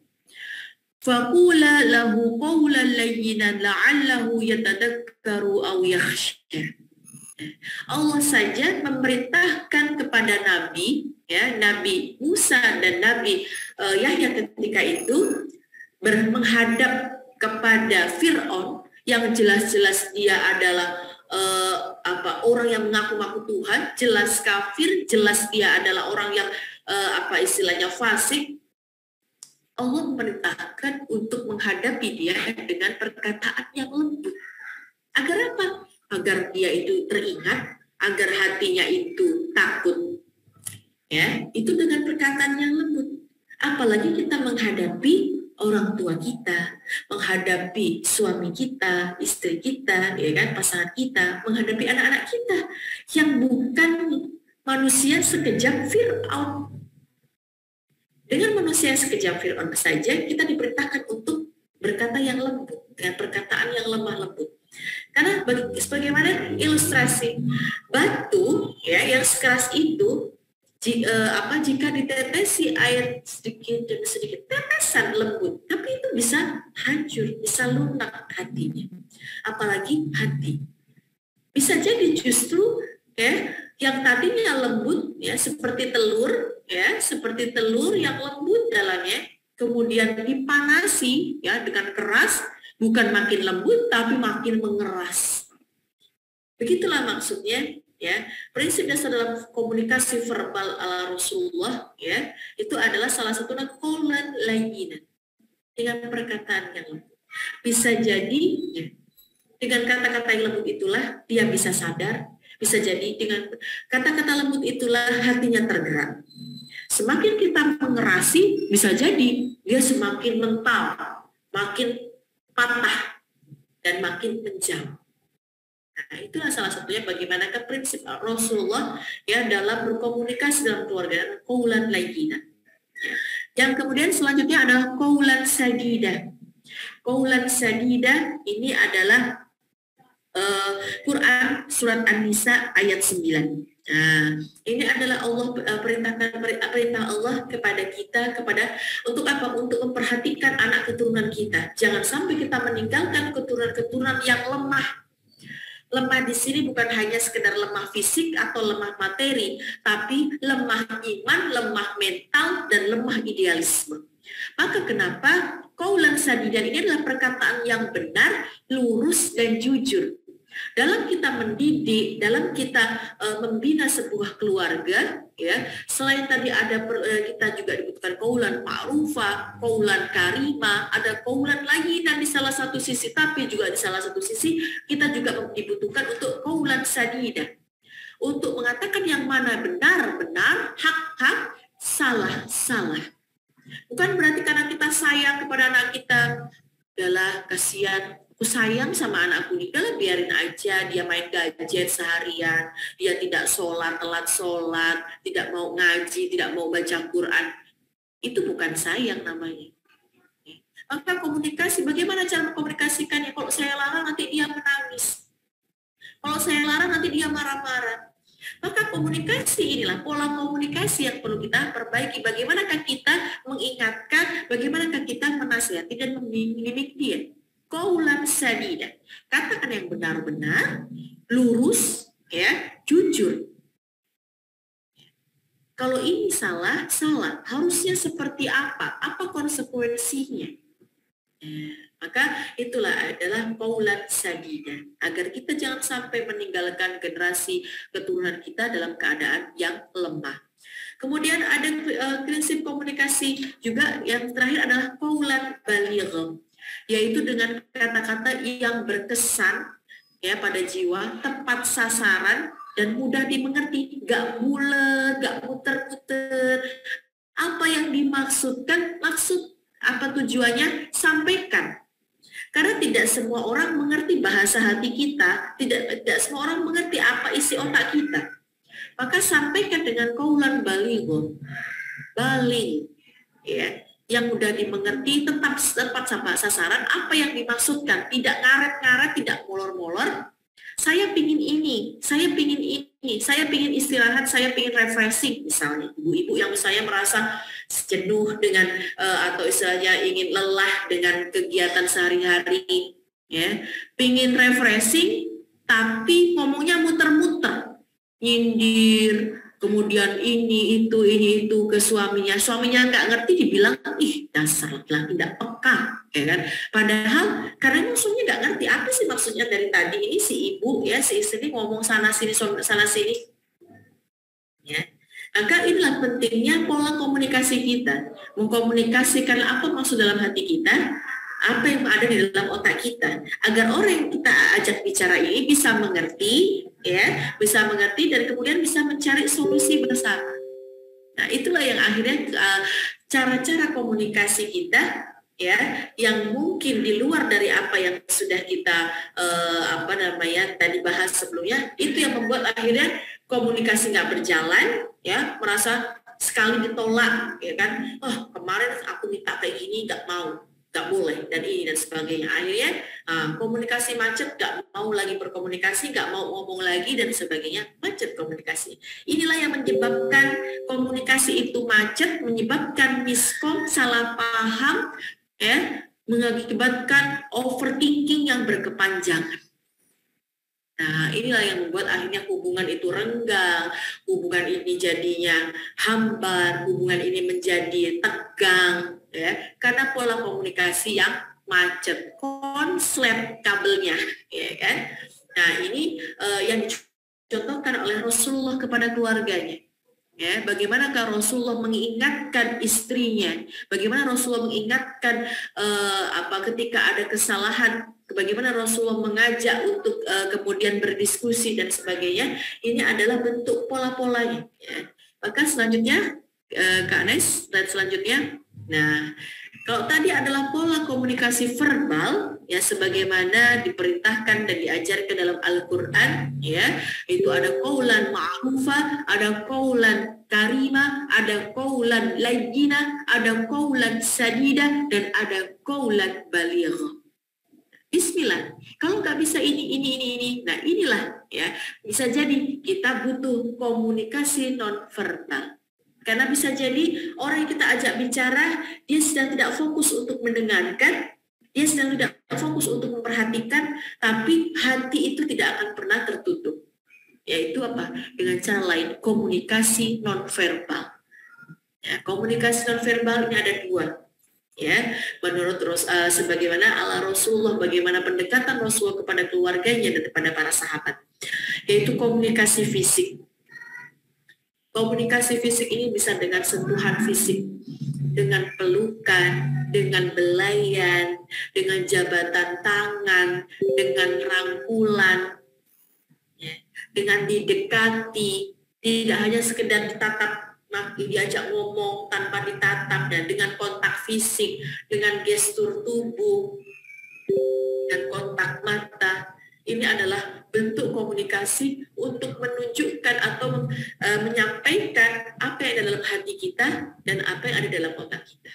Faqula lahu qaulan layyinan la'allahu yatadakkaru aw yakhsha. Allah saja memerintahkan kepada Nabi, ya, Nabi Musa dan Nabi Yahya ketika itu menghadap kepada Fir'aun yang jelas-jelas dia adalah orang yang mengaku-ngaku Tuhan, jelas kafir, jelas dia adalah orang yang fasik. Allah memerintahkan untuk menghadapi dia dengan perkataan yang lembut. Agar apa? Agar dia itu teringat, agar hatinya itu takut. Ya, itu dengan perkataan yang lembut. Apalagi kita menghadapi orang tua kita, menghadapi suami kita, istri kita, ya kan, pasangan kita, menghadapi anak-anak kita yang bukan manusia sekejam Fir'aun. Dengan manusia sekejam Fir'aun saja kita diperintahkan untuk berkata yang lembut, dengan perkataan yang lemah lembut. Karena sebagaimana ilustrasi batu, ya, yang sekeras itu jika ditetesi air sedikit demi sedikit, tetesan lembut, tapi itu bisa hancur, bisa lunak hatinya. Apalagi hati. Bisa jadi justru, ya, yang tadinya lembut, ya, seperti telur, ya, seperti telur yang lembut dalamnya, kemudian dipanasi, ya, dengan keras. Bukan makin lembut, tapi makin mengeras. Begitulah maksudnya, ya. Prinsip dasar dalam komunikasi verbal ala Rasulullah, ya, itu adalah salah satu qaulan layyinah, dengan perkataan yang lembut. Bisa jadi, ya, dengan kata-kata yang lembut itulah dia bisa sadar. Bisa jadi dengan kata-kata lembut itulah hatinya tergerak. Semakin kita mengerasi, bisa jadi dia semakin mental, makin patah dan makin menjauh. Nah, itulah salah satunya bagaimana prinsip Rasulullah, ya, dalam berkomunikasi dalam keluarga, qaulan layyinah. Yang kemudian selanjutnya adalah qaulan sadidah. Qaulan sadidah ini adalah Quran surat An-Nisa ayat 9. Nah, ini adalah perintah Allah kepada kita untuk apa? Untuk memperhatikan anak keturunan kita. Jangan sampai kita meninggalkan keturunan-keturunan yang lemah. Lemah di sini bukan hanya sekedar lemah fisik atau lemah materi, tapi lemah iman, lemah mental, dan lemah idealisme. Maka kenapa qaulan sadidan ini adalah perkataan yang benar, lurus, dan jujur. Dalam kita mendidik, dalam kita membina sebuah keluarga, ya, selain tadi ada kita juga dibutuhkan qaulan ma'rufah, qaulan karimah, ada qaulan layyinah di salah satu sisi, tapi juga di salah satu sisi kita juga dibutuhkan untuk qaulan sadidah, untuk mengatakan yang mana benar, hak, salah. Bukan berarti karena kita sayang kepada anak kita, adalah kasihan, sayang sama anakku nih, kalau biarin aja dia main gadget seharian, dia tidak sholat, telat sholat, tidak mau ngaji, tidak mau baca Quran. Itu bukan sayang namanya. Maka komunikasi, bagaimana cara mengkomunikasikannya? Kalau saya larang nanti dia menangis. Kalau saya larang nanti dia marah-marah. Maka komunikasi inilah pola komunikasi yang perlu kita perbaiki. Bagaimanakah kita mengingatkan, bagaimanakah kita menasihati dan membimbing dia. Qaulan sadida. Katakan yang benar-benar, lurus, ya, jujur. Kalau ini salah, salah. Harusnya seperti apa? Apa konsekuensinya? Maka itulah adalah qaulan sadida, agar kita jangan sampai meninggalkan generasi keturunan kita dalam keadaan yang lemah. Kemudian ada prinsip komunikasi juga yang terakhir adalah qaulan baligh, yaitu dengan kata-kata yang berkesan ya pada jiwa, tepat sasaran dan mudah dimengerti, gak bulet, gak muter-muter. Apa yang dimaksudkan, apa tujuannya, sampaikan. Karena tidak semua orang mengerti bahasa hati kita, tidak semua orang mengerti apa isi otak kita. Maka sampaikan dengan qaulan baligh, ya, yang mudah dimengerti, tepat sampai sasaran, apa yang dimaksudkan, tidak ngaret-ngaret, tidak molor-molor. Saya pingin ini, saya pingin istirahat, saya pingin refreshing, misalnya ibu-ibu yang misalnya merasa jenuh dengan atau istilahnya ingin lelah dengan kegiatan sehari-hari, ya, pingin refreshing, tapi ngomongnya muter-muter, nyindir, kemudian ini itu ke suaminya nggak ngerti, dibilang ih dasar laki-laki tidak peka, ya kan? Padahal karena maksudnya nggak ngerti apa sih maksudnya dari tadi ini si ibu ya, si istri ngomong sana sini, ya. Maka inilah pentingnya pola komunikasi kita, mengkomunikasikan apa maksud dalam hati kita, apa yang ada di dalam otak kita, agar orang yang kita ajak bicara ini bisa mengerti, ya, bisa mengerti dan kemudian bisa mencari solusi bersama. Nah, itulah yang akhirnya cara-cara komunikasi kita, ya, yang mungkin di luar dari apa yang sudah kita tadi bahas sebelumnya, itu yang membuat akhirnya komunikasi nggak berjalan, ya, merasa sekali ditolak, ya kan, oh kemarin aku minta kayak gini nggak mau, nggak boleh, dan ini dan sebagainya. Akhirnya komunikasi macet, nggak mau lagi berkomunikasi, nggak mau ngomong lagi dan sebagainya, macet komunikasi. Inilah yang menyebabkan komunikasi itu macet, menyebabkan miskom, salah paham, ya, mengakibatkan overthinking yang berkepanjangan. Nah, inilah yang membuat akhirnya hubungan itu renggang, hubungan ini jadinya hambar, hubungan ini menjadi tegang, ya, karena pola komunikasi yang macet, konslet kabelnya, ya kan. Nah, ini yang dicontohkan oleh Rasulullah kepada keluarganya. Ya, bagaimanakah Rasulullah mengingatkan istrinya, bagaimana Rasulullah mengingatkan ketika ada kesalahan, bagaimana Rasulullah mengajak untuk kemudian berdiskusi dan sebagainya. Ini adalah bentuk pola-polanya, ya. Maka selanjutnya Kak Nes, dan selanjutnya, nah kalau tadi adalah pola komunikasi verbal, ya, sebagaimana diperintahkan dan diajarkan dalam Al-Quran, ya, itu ada qaulan ma'rufa, ada qaulan karima, ada qaulan layyina, ada qaulan sadida, dan ada qaulan baligh. Bismillah. Kalau nggak bisa ini, nah inilah, ya, bisa jadi kita butuh komunikasi non-verbal. Karena bisa jadi orang yang kita ajak bicara, dia sedang tidak fokus untuk mendengarkan, dia sedang tidak fokus untuk memperhatikan, tapi hati itu tidak akan pernah tertutup. Yaitu apa? Dengan cara lain, komunikasi non-verbal. Ya, komunikasi non-verbal ini ada dua. Ya, menurut sebagaimana ala Rasulullah, bagaimana pendekatan Rasulullah kepada keluarganya dan kepada para sahabat, yaitu komunikasi fisik. Komunikasi fisik ini bisa dengan sentuhan fisik, dengan pelukan, dengan belayan, dengan jabatan tangan, dengan rangkulan, ya, dengan didekati, tidak hanya sekedar ditatap, diajak ngomong tanpa ditatap, dan dengan kontak fisik, dengan gestur tubuh, dan kontak ini adalah bentuk komunikasi untuk menunjukkan atau menyampaikan apa yang ada dalam hati kita dan apa yang ada dalam otak kita.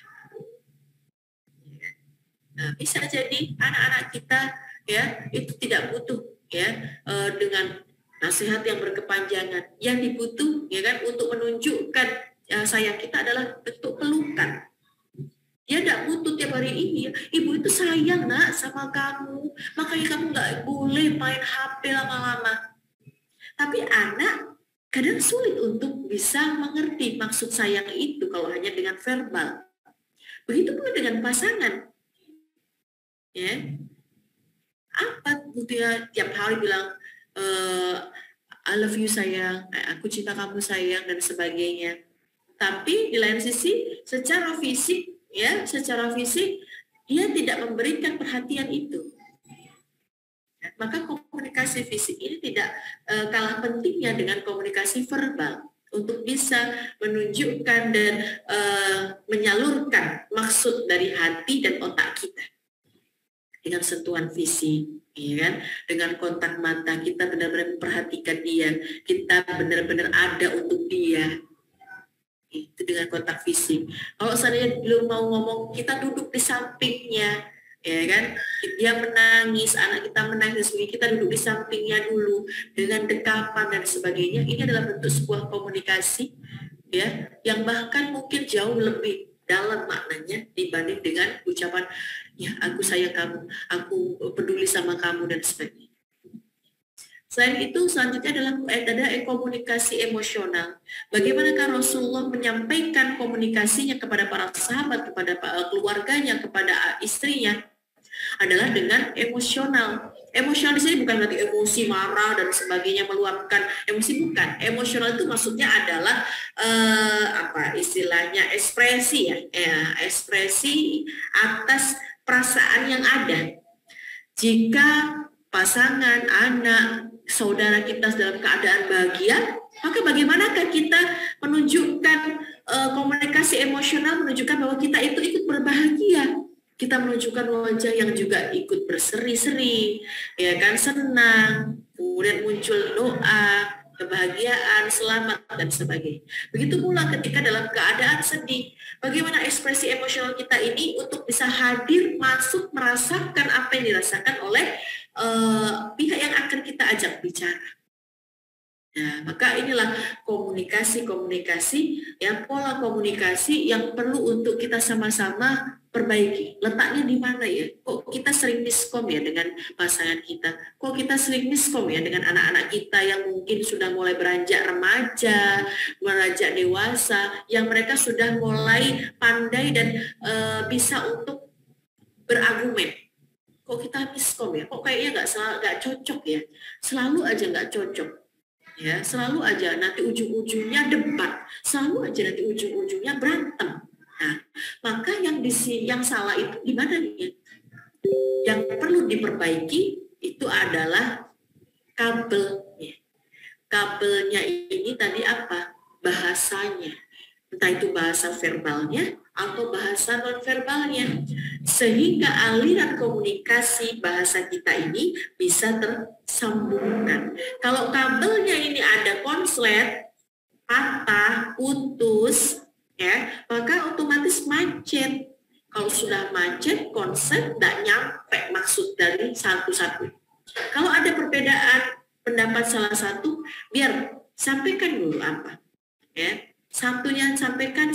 Nah, bisa jadi anak-anak kita ya itu tidak butuh ya dengan nasihat yang berkepanjangan. Yang dibutuh ya kan untuk menunjukkan sayang kita adalah bentuk pelukan. Dia tidak butuh tiap hari ini, ibu itu sayang nak sama kamu, makanya kamu nggak boleh main HP lama-lama. Tapi anak kadang sulit untuk bisa mengerti maksud sayang itu kalau hanya dengan verbal. Begitu pula dengan pasangan. Ya, apa dia tiap hari bilang I love you sayang, aku cinta kamu sayang dan sebagainya. Tapi di lain sisi secara fisik dia tidak memberikan perhatian itu. Maka komunikasi fisik ini tidak kalah pentingnya dengan komunikasi verbal untuk bisa menunjukkan dan menyalurkan maksud dari hati dan otak kita dengan sentuhan fisik, ya kan? Dengan kontak mata kita benar-benar memperhatikan dia, kita benar-benar ada untuk dia. Itu dengan kontak fisik. Kalau saya belum mau ngomong, kita duduk di sampingnya, ya kan? Dia menangis, anak kita menangis, kita duduk di sampingnya dulu dengan dekapan dan sebagainya. Ini adalah bentuk sebuah komunikasi, ya, yang bahkan mungkin jauh lebih dalam maknanya dibanding dengan ucapan, ya aku sayang kamu, aku peduli sama kamu dan sebagainya. Selain itu, selanjutnya adalah ada komunikasi emosional. Bagaimanakah Rasulullah menyampaikan komunikasinya kepada para sahabat, kepada keluarganya, kepada istrinya, adalah dengan emosional. Emosional di sini bukan berarti emosi marah dan sebagainya, meluapkan emosi, bukan. Emosional itu maksudnya adalah istilahnya ekspresi ekspresi atas perasaan yang ada. Jika pasangan, anak, saudara kita dalam keadaan bahagia, maka bagaimanakah kita menunjukkan komunikasi emosional, menunjukkan bahwa kita itu ikut berbahagia. Kita menunjukkan wajah yang juga ikut berseri-seri, ya kan, senang, kemudian muncul doa, kebahagiaan, selamat, dan sebagainya. Begitu pula ketika dalam keadaan sedih, bagaimana ekspresi emosional kita ini untuk bisa hadir, masuk, merasakan apa yang dirasakan oleh pihak yang akan kita ajak bicara. Nah, maka inilah komunikasi-komunikasi, ya, pola komunikasi yang perlu untuk kita sama-sama perbaiki. Letaknya di mana ya? Kok kita sering miskom ya dengan pasangan kita? Kok kita sering miskom ya dengan anak-anak kita yang mungkin sudah mulai beranjak remaja, beranjak dewasa, yang mereka sudah mulai pandai dan bisa untuk berargumen. Kok kita miskom ya? Kok kayaknya nggak cocok ya? Selalu aja nggak cocok. Ya, selalu aja nanti ujung-ujungnya debat, selalu aja nanti ujung-ujungnya berantem. Nah, maka yang salah itu di mana nih? Yang perlu diperbaiki itu adalah kabelnya. Kabelnya ini tadi apa? Bahasanya. Entah itu bahasa verbalnya atau bahasa non-verbalnya. Sehingga aliran komunikasi bahasa kita ini bisa tersambungkan. Kalau kabelnya ini ada konslet, patah, putus, ya, maka otomatis macet. Kalau sudah macet, konsep tidak nyampe maksud dari satu-satu. Kalau ada perbedaan pendapat salah satu, biar sampaikan dulu apa, ya. Satunya sampaikan,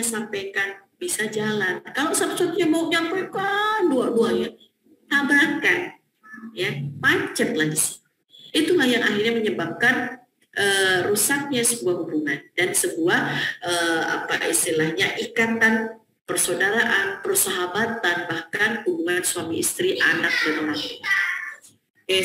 bisa jalan. Kalau satu-satunya mau nyampaikan, dua-duanya tabrakan, ya, macet lagi. Itulah yang akhirnya menyebabkan rusaknya sebuah hubungan dan sebuah ikatan persaudaraan, persahabatan, bahkan hubungan suami istri, anak dan orang tua. Oke,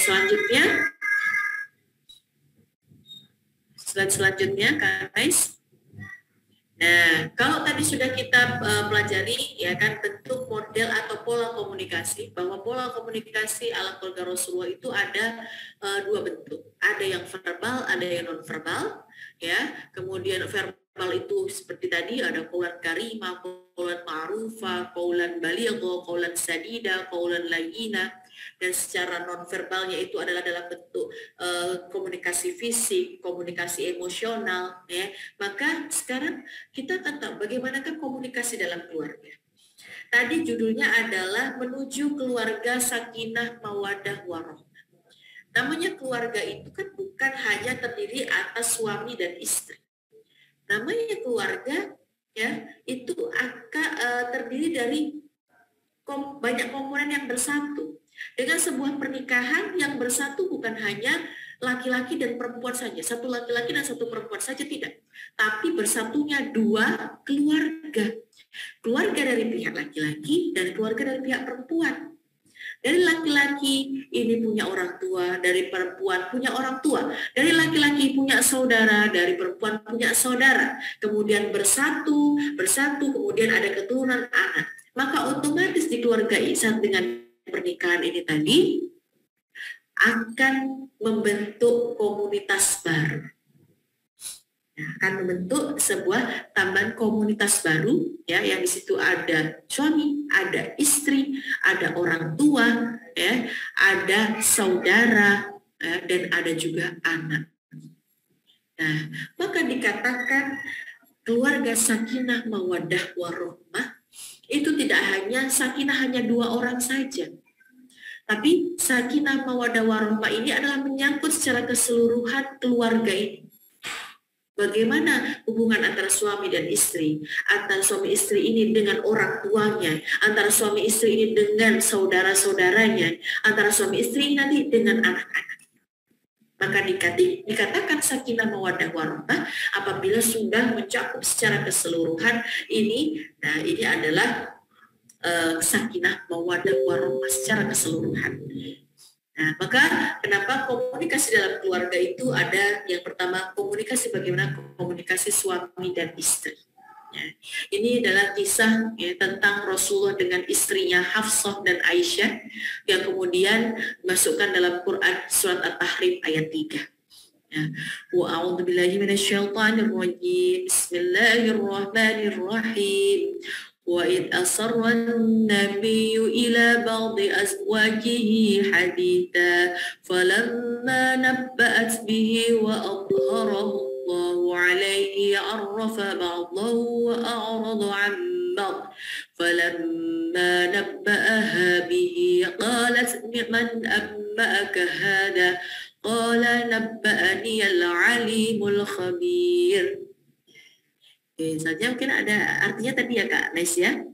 selanjutnya, guys. Nah, kalau tadi sudah kita pelajari, ya kan, bentuk, model atau pola komunikasi, bahwa pola komunikasi ala keluarga Rasulullah itu ada dua bentuk, ada yang verbal, ada yang non verbal, ya. Kemudian verbal itu seperti tadi ada qaulan karimah, qaulan ma'rufah, qaulan baligha, qaulan sadida, qaulan layyina. dan secara nonverbalnya itu adalah dalam bentuk komunikasi fisik, komunikasi emosional, ya. Maka sekarang kita akan tahu bagaimanakah komunikasi dalam keluarga. Tadi judulnya adalah menuju keluarga sakinah mawaddah warahmah. Namanya keluarga itu kan bukan hanya terdiri atas suami dan istri. Namanya keluarga, ya, itu akan terdiri dari banyak komponen yang bersatu. Dengan sebuah pernikahan yang bersatu bukan hanya laki-laki dan perempuan saja, satu laki-laki dan satu perempuan saja, tidak. Tapi bersatunya dua keluarga. Keluarga dari pihak laki-laki dan keluarga dari pihak perempuan. Dari laki-laki ini punya orang tua, dari perempuan punya orang tua, dari laki-laki punya saudara, dari perempuan punya saudara. Kemudian bersatu, kemudian ada keturunan anak. Maka otomatis di keluarga saat dengan pernikahan ini tadi akan membentuk komunitas baru. Akan membentuk sebuah tambahan komunitas baru, ya, yang di situ ada suami, ada istri, ada orang tua, ya, ada saudara, ya, dan ada juga anak. Nah, maka dikatakan keluarga sakinah mawaddah warahmah itu tidak hanya sakinah hanya dua orang saja. Tapi sakinah mawaddah warahmah ini adalah menyangkut secara keseluruhan keluarga ini. Bagaimana hubungan antara suami dan istri, antara suami istri ini dengan orang tuanya, antara suami istri ini dengan saudara-saudaranya, antara suami istri nanti dengan anak-anak. Maka dikatakan sakinah mawaddah warahmah apabila sudah mencakup secara keseluruhan ini. Nah, ini adalah sakinah mawaddah warahmah secara keseluruhan. Nah, maka kenapa komunikasi dalam keluarga itu ada yang pertama komunikasi bagaimana komunikasi suami dan istri. Ya, ini adalah kisah, ya, tentang Rasulullah dengan istrinya Hafsah dan Aisyah yang kemudian dimasukkan dalam Quran surat At-Tahrim ayat 3. Ya. Wa a'udzu billahi minasyaitonir rajim. Bismillahirrahmanirrahim. وَإِذْ أَسَرَّ النَّبِيُّ إِلَى بَعْضِ أَزْوَاجِهِ حَدِيثًا فَلَمَّا نَبَّأَتْ بِهِ وَأَظْهَرَهُ اللَّهُ عَلَيْهِ عَرَّفَ بَعْضَهُ وَأَعْرَضَ عَنْ بَعْضٍ فَلَمَّا نَبَّأَهَا بِهِ قَالَتْ مَنْ أَنبَأَكَ هَذَا قَالَ نَبَّأَنِيَ الْعَلِيمُ الْخَبِيرُ. Oke, saja mungkin ada artinya tadi ya Kak Nes ya.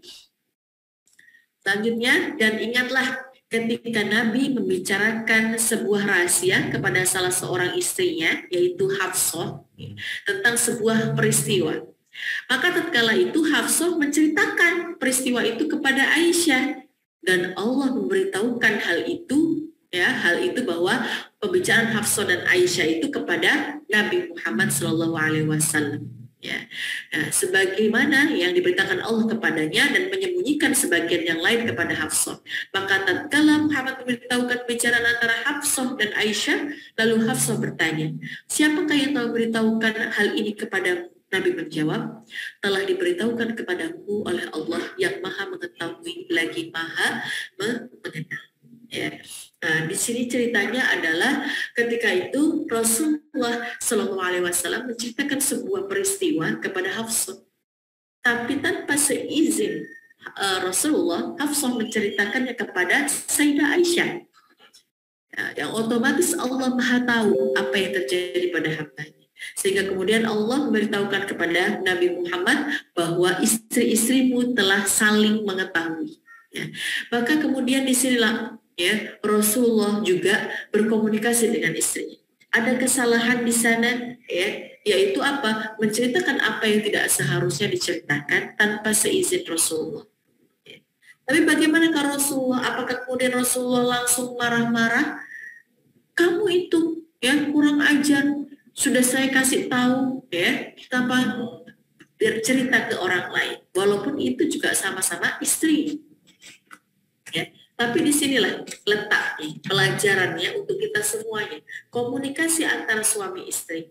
Selanjutnya, dan ingatlah ketika Nabi membicarakan sebuah rahasia kepada salah seorang istrinya, yaitu Hafsah, tentang sebuah peristiwa. Maka tatkala itu Hafsah menceritakan peristiwa itu kepada Aisyah, dan Allah memberitahukan hal itu, ya, hal itu bahwa pembicaraan Hafsah dan Aisyah itu kepada Nabi Muhammad SAW. Ya, nah, sebagaimana yang diberitakan Allah kepadanya dan menyembunyikan sebagian yang lain kepada Hafsah. Maka tatkala Muhammad memberitahukan pembicaraan antara Hafsah dan Aisyah, lalu Hafsah bertanya, siapakah yang telah memberitahukan hal ini kepada Nabi? Menjawab, telah diberitahukan kepadaku oleh Allah yang Maha mengetahui lagi Maha mengenal. Ya. Nah, di sini ceritanya adalah ketika itu Rasulullah SAW menceritakan sebuah peristiwa kepada Hafsah, tapi tanpa seizin Rasulullah, Hafsah menceritakannya kepada Sayyidah Aisyah. Nah, yang otomatis Allah Maha tahu apa yang terjadi pada hambanya, sehingga kemudian Allah memberitahukan kepada Nabi Muhammad bahwa istri-istrimu telah saling mengetahui. Ya. Maka kemudian disinilah, ya, Rasulullah juga berkomunikasi dengan istrinya. Ada kesalahan di sana, ya, yaitu apa? Menceritakan apa yang tidak seharusnya diceritakan tanpa seizin Rasulullah. Ya. Tapi bagaimana kalau Rasulullah? Apakah kemudian Rasulullah langsung marah-marah? Kamu itu, ya, kurang ajar. Sudah saya kasih tahu, ya, tanpa bercerita ke orang lain. Walaupun itu juga sama-sama istri. Ya. Tapi disinilah letaknya, pelajarannya untuk kita semuanya. Komunikasi antara suami istri.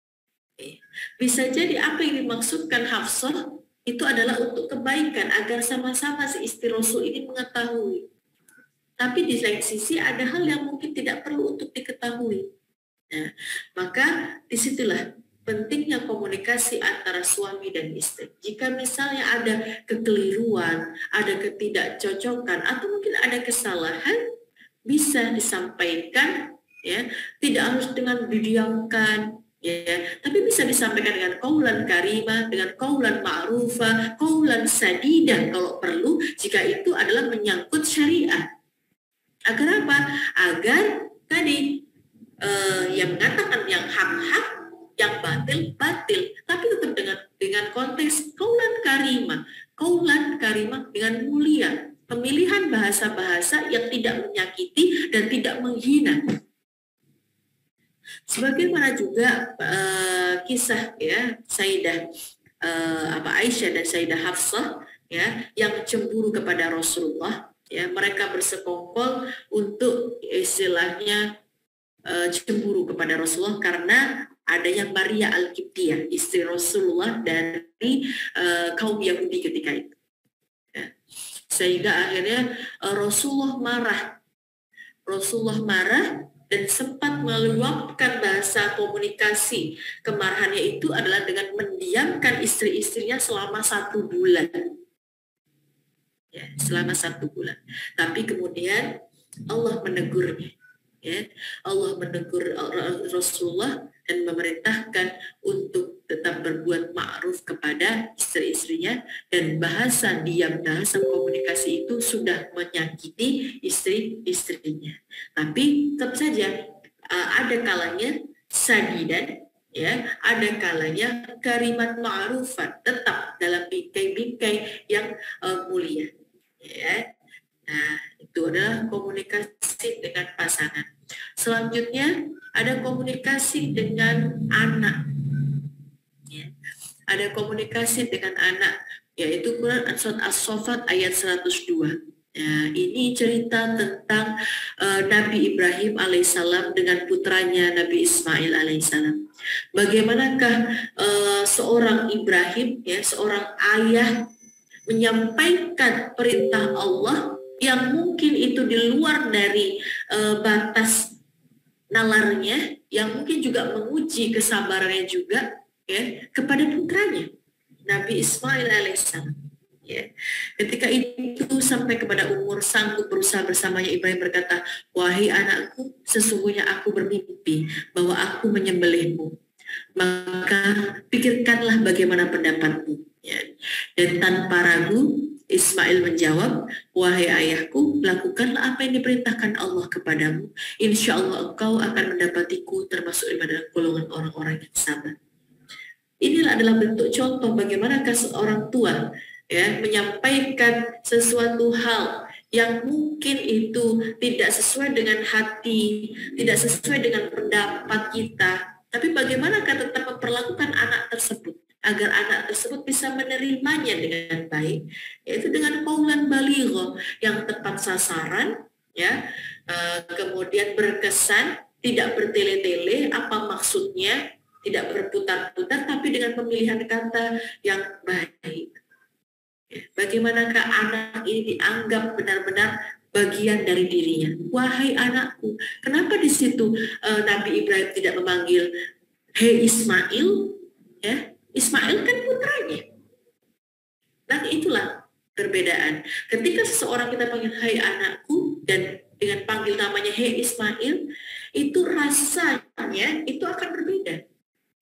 Bisa jadi apa yang dimaksudkan Hafsah itu adalah untuk kebaikan, agar sama-sama si istri Rasul ini mengetahui. tapi di lain sisi ada hal yang mungkin tidak perlu untuk diketahui. Nah, maka disitulah pentingnya komunikasi antara suami dan istri. Jika misalnya ada kekeliruan, ada ketidakcocokan, atau mungkin ada kesalahan, bisa disampaikan, ya, tidak harus dengan didiamkan, ya, tapi bisa disampaikan dengan qaulan karimah, dengan qaulan ma'rufah, qaulan sadidah kalau perlu, jika itu adalah menyangkut syariat. Agar apa? Agar tadi yang mengatakan yang hak-hak, yang batil-batil, tapi tetap dengan konteks qaulan karimah dengan mulia, pemilihan bahasa-bahasa yang tidak menyakiti dan tidak menghina. Sebagaimana juga kisah ya Sayyidah Aisyah dan Sayyidah Hafsah ya yang cemburu kepada Rasulullah, ya, mereka bersekongkol untuk istilahnya cemburu kepada Rasulullah karena adanya Maria Al-Qibtiyah, istri Rasulullah dari kaum Yahudi ketika itu. Ya. Sehingga akhirnya Rasulullah marah dan sempat meluapkan bahasa komunikasi kemarahannya itu adalah dengan mendiamkan istri-istrinya selama 1 bulan. Ya, selama 1 bulan. Tapi kemudian Allah menegurnya. Ya, Allah menegur Rasulullah dan memerintahkan untuk tetap berbuat ma'ruf kepada istri-istrinya, dan bahasa komunikasi itu sudah menyakiti istri-istrinya. Tapi tetap saja ada kalanya sadidan, ya, ada kalanya kalimat ma'rufat, tetap dalam bingkai-bingkai yang mulia. Ya. Nah, itu adalah komunikasi dengan pasangan. Selanjutnya ada komunikasi dengan anak. Ya. Ada komunikasi dengan anak, yaitu Quran Surat As-Saffat ayat 102. Ya, ini cerita tentang Nabi Ibrahim alaihissalam dengan putranya Nabi Ismail alaihissalam. Bagaimanakah seorang Ibrahim, ya, seorang ayah menyampaikan perintah Allah yang mungkin itu di luar dari batas nalarnya, yang mungkin juga menguji kesabarannya juga, ya, kepada putranya Nabi Ismail alaihissalam. Ya. Ketika itu sampai kepada umur sanggup berusaha bersamanya, Ibrahim berkata, "Wahai anakku, sesungguhnya aku bermimpi bahwa aku menyembelihmu. Maka pikirkanlah bagaimana pendapatmu." Ya. Dan tanpa ragu Ismail menjawab, "Wahai ayahku, lakukanlah apa yang diperintahkan Allah kepadamu. Insya Allah engkau akan mendapatiku termasuk daripada golongan orang-orang yang sabar." Inilah adalah bentuk contoh bagaimanakah seorang tua, ya, menyampaikan sesuatu hal yang mungkin itu tidak sesuai dengan hati, tidak sesuai dengan pendapat kita, tapi bagaimanakah tetap memperlakukan anak tersebut agar anak tersebut bisa menerimanya dengan baik, yaitu dengan qaulan baligha yang tepat sasaran, ya, kemudian berkesan, tidak bertele-tele apa maksudnya, tidak berputar-putar, tapi dengan pemilihan kata yang baik. Bagaimanakah anak ini dianggap benar-benar bagian dari dirinya? Wahai anakku, kenapa di situ Nabi Ibrahim tidak memanggil hei Ismail, ya? Ismail kan putranya. Nah, itulah perbedaan. Ketika seseorang kita panggil hai anakku dan dengan panggil namanya hei Ismail, itu rasanya itu akan berbeda.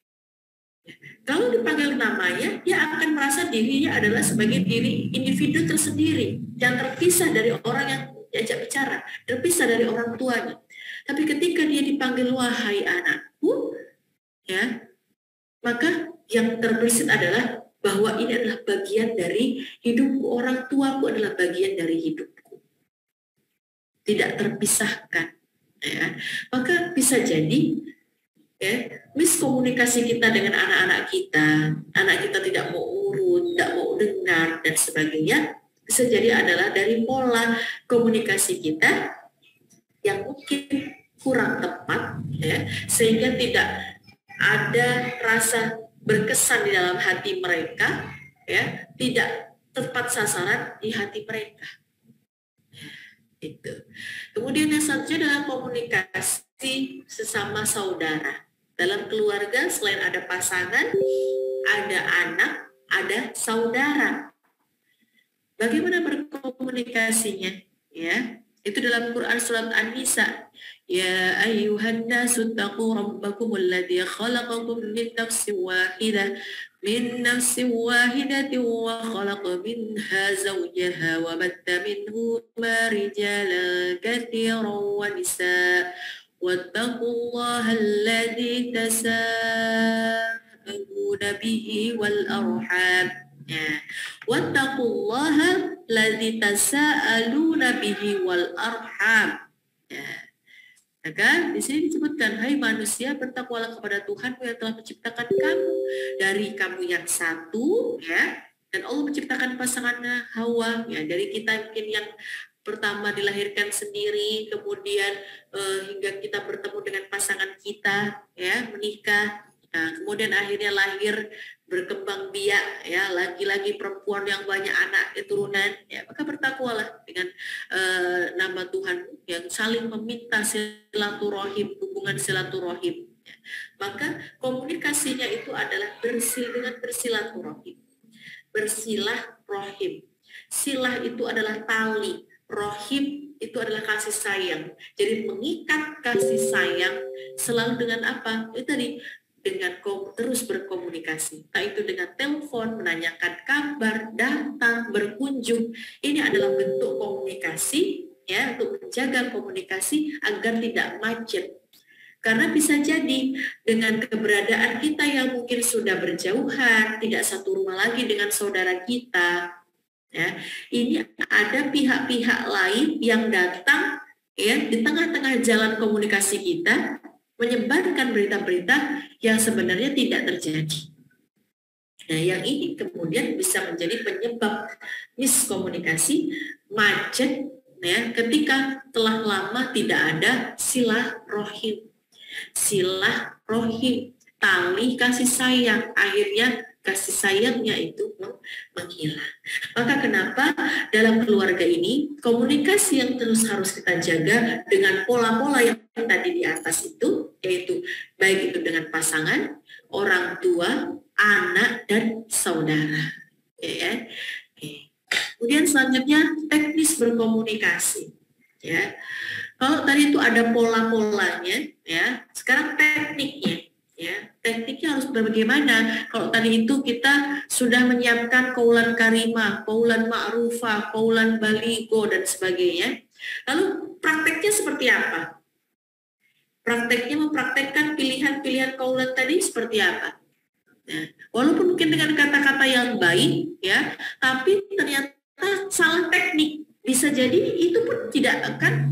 Kalau dipanggil namanya, dia akan merasa dirinya adalah sebagai diri individu tersendiri yang terpisah dari orang yang diajak bicara, terpisah dari orang tuanya. Tapi ketika dia dipanggil wahai anakku, ya, maka yang terbersit adalah bahwa ini adalah bagian dari hidupku, orang tuaku adalah bagian dari hidupku, tidak terpisahkan, ya. Maka bisa jadi, ya, miskomunikasi kita dengan anak kita tidak mau urut, tidak mau dengar dan sebagainya, bisa jadi adalah dari pola komunikasi kita yang mungkin kurang tepat, ya, sehingga tidak ada rasa berkesan di dalam hati mereka, ya, tidak tepat sasaran di hati mereka. Itu. Kemudian yang selanjutnya adalah komunikasi sesama saudara. Dalam keluarga selain ada pasangan, ada anak, ada saudara. Bagaimana berkomunikasinya? Ya, itu dalam Quran surat An-Nisa. Ya ayyuhan nasu taqu rabbakumul ladzi khalaqakum min nafsin wahidatin wa khalaqa minha zawjaha wa batta minhuma rijalan katsiran wa nisaa wattaqullaha alladzi tasaaluna bihi wal arham. Ya. Wattaqullaha alladzi tasaaluna bihi wal arham. Ya. Kan di sini disebutkan, hai manusia, bertakwalah kepada Tuhanmu yang telah menciptakan kamu dari kamu yang satu, ya, dan Allah menciptakan pasangannya Hawa, ya, dari kita mungkin yang pertama dilahirkan sendiri, kemudian hingga kita bertemu dengan pasangan kita, ya, menikah, nah, kemudian akhirnya lahir, berkembang biak, ya, lagi-lagi perempuan yang banyak anak keturunan, ya, maka bertakwalah dengan nama Tuhan yang saling meminta silaturahim, hubungan silaturahim, ya. Maka komunikasinya itu adalah dengan bersilaturahim, bersilaturahim. Silah itu adalah tali, rohim itu adalah kasih sayang. Jadi mengikat kasih sayang selalu dengan apa? Itu tadi, dengan terus berkomunikasi, entah itu dengan telepon, menanyakan kabar, datang, berkunjung. Ini adalah bentuk komunikasi, ya, untuk menjaga komunikasi agar tidak macet. Karena bisa jadi dengan keberadaan kita yang mungkin sudah berjauhan, tidak satu rumah lagi dengan saudara kita, ya, ini ada pihak-pihak lain yang datang, ya, di tengah-tengah jalan komunikasi kita, menyebarkan berita-berita yang sebenarnya tidak terjadi. Nah, yang ini kemudian bisa menjadi penyebab miskomunikasi, macet, ya, ketika telah lama tidak ada silaturahim. Silaturahim, tali kasih sayang, akhirnya kasih sayangnya itu menghilang. Maka kenapa dalam keluarga ini komunikasi yang terus harus kita jaga dengan pola-pola yang tadi di atas itu, yaitu baik itu dengan pasangan, orang tua, anak, dan saudara. Ya. Kemudian selanjutnya teknis berkomunikasi. Ya. Kalau tadi itu ada pola-polanya, ya, sekarang tekniknya. Ya, tekniknya harus bagaimana? Kalau tadi itu kita sudah menyiapkan qaulan karimah, qaulan ma'rufah, qaulan baligo, dan sebagainya. Lalu prakteknya seperti apa? Prakteknya mempraktekkan pilihan-pilihan qaulan tadi seperti apa? Nah, walaupun mungkin dengan kata-kata yang baik, ya, tapi ternyata salah teknik. Bisa jadi itu pun tidak akan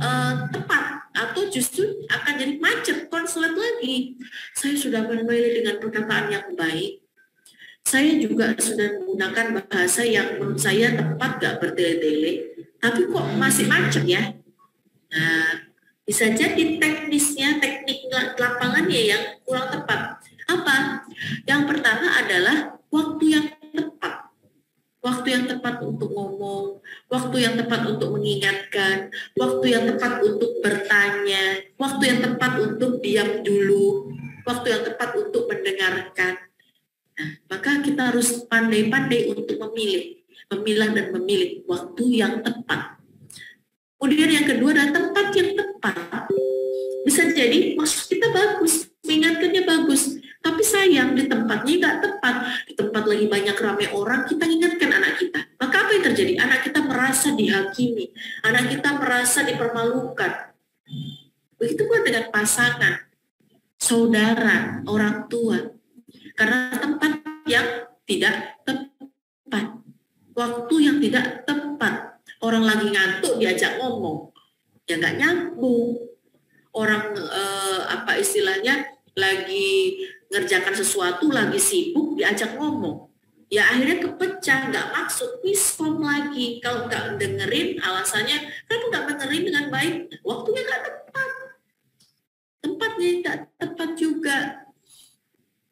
tepat, atau justru akan jadi macet, konslet lagi. Saya sudah memilih dengan perkataan yang baik, saya juga sudah menggunakan bahasa yang menurut saya tepat, gak bertele-tele, tapi kok masih macet ya. Nah, bisa jadi teknisnya, teknik lapangannya yang kurang tepat. Apa? Yang pertama adalah waktu yang tepat. Waktu yang tepat untuk ngomong, waktu yang tepat untuk mengingatkan, waktu yang tepat untuk bertanya, waktu yang tepat untuk diam dulu, waktu yang tepat untuk mendengarkan. Nah, maka kita harus pandai-pandai untuk memilah dan memilih waktu yang tepat. Kemudian yang kedua adalah tempat yang tepat. Bisa jadi maksud kita bagus, mengingatkannya bagus, tapi sayang di tempatnya nggak tepat. Di tempat lagi banyak ramai orang, kita ingatkan anak kita. Maka apa yang terjadi? Anak kita merasa dihakimi, anak kita merasa dipermalukan. Begitu pula dengan pasangan, saudara, orang tua. Karena tempat yang tidak tepat, waktu yang tidak tepat. Orang lagi ngantuk diajak ngomong, ya nggak nyambung. Orang apa istilahnya lagi ngerjakan sesuatu, lagi sibuk, diajak ngomong, ya akhirnya kepecah, nggak maksud, miskom lagi. Kalau nggak dengerin, alasannya kamu nggak dengerin dengan baik, waktunya nggak tepat, tempatnya nggak tepat juga.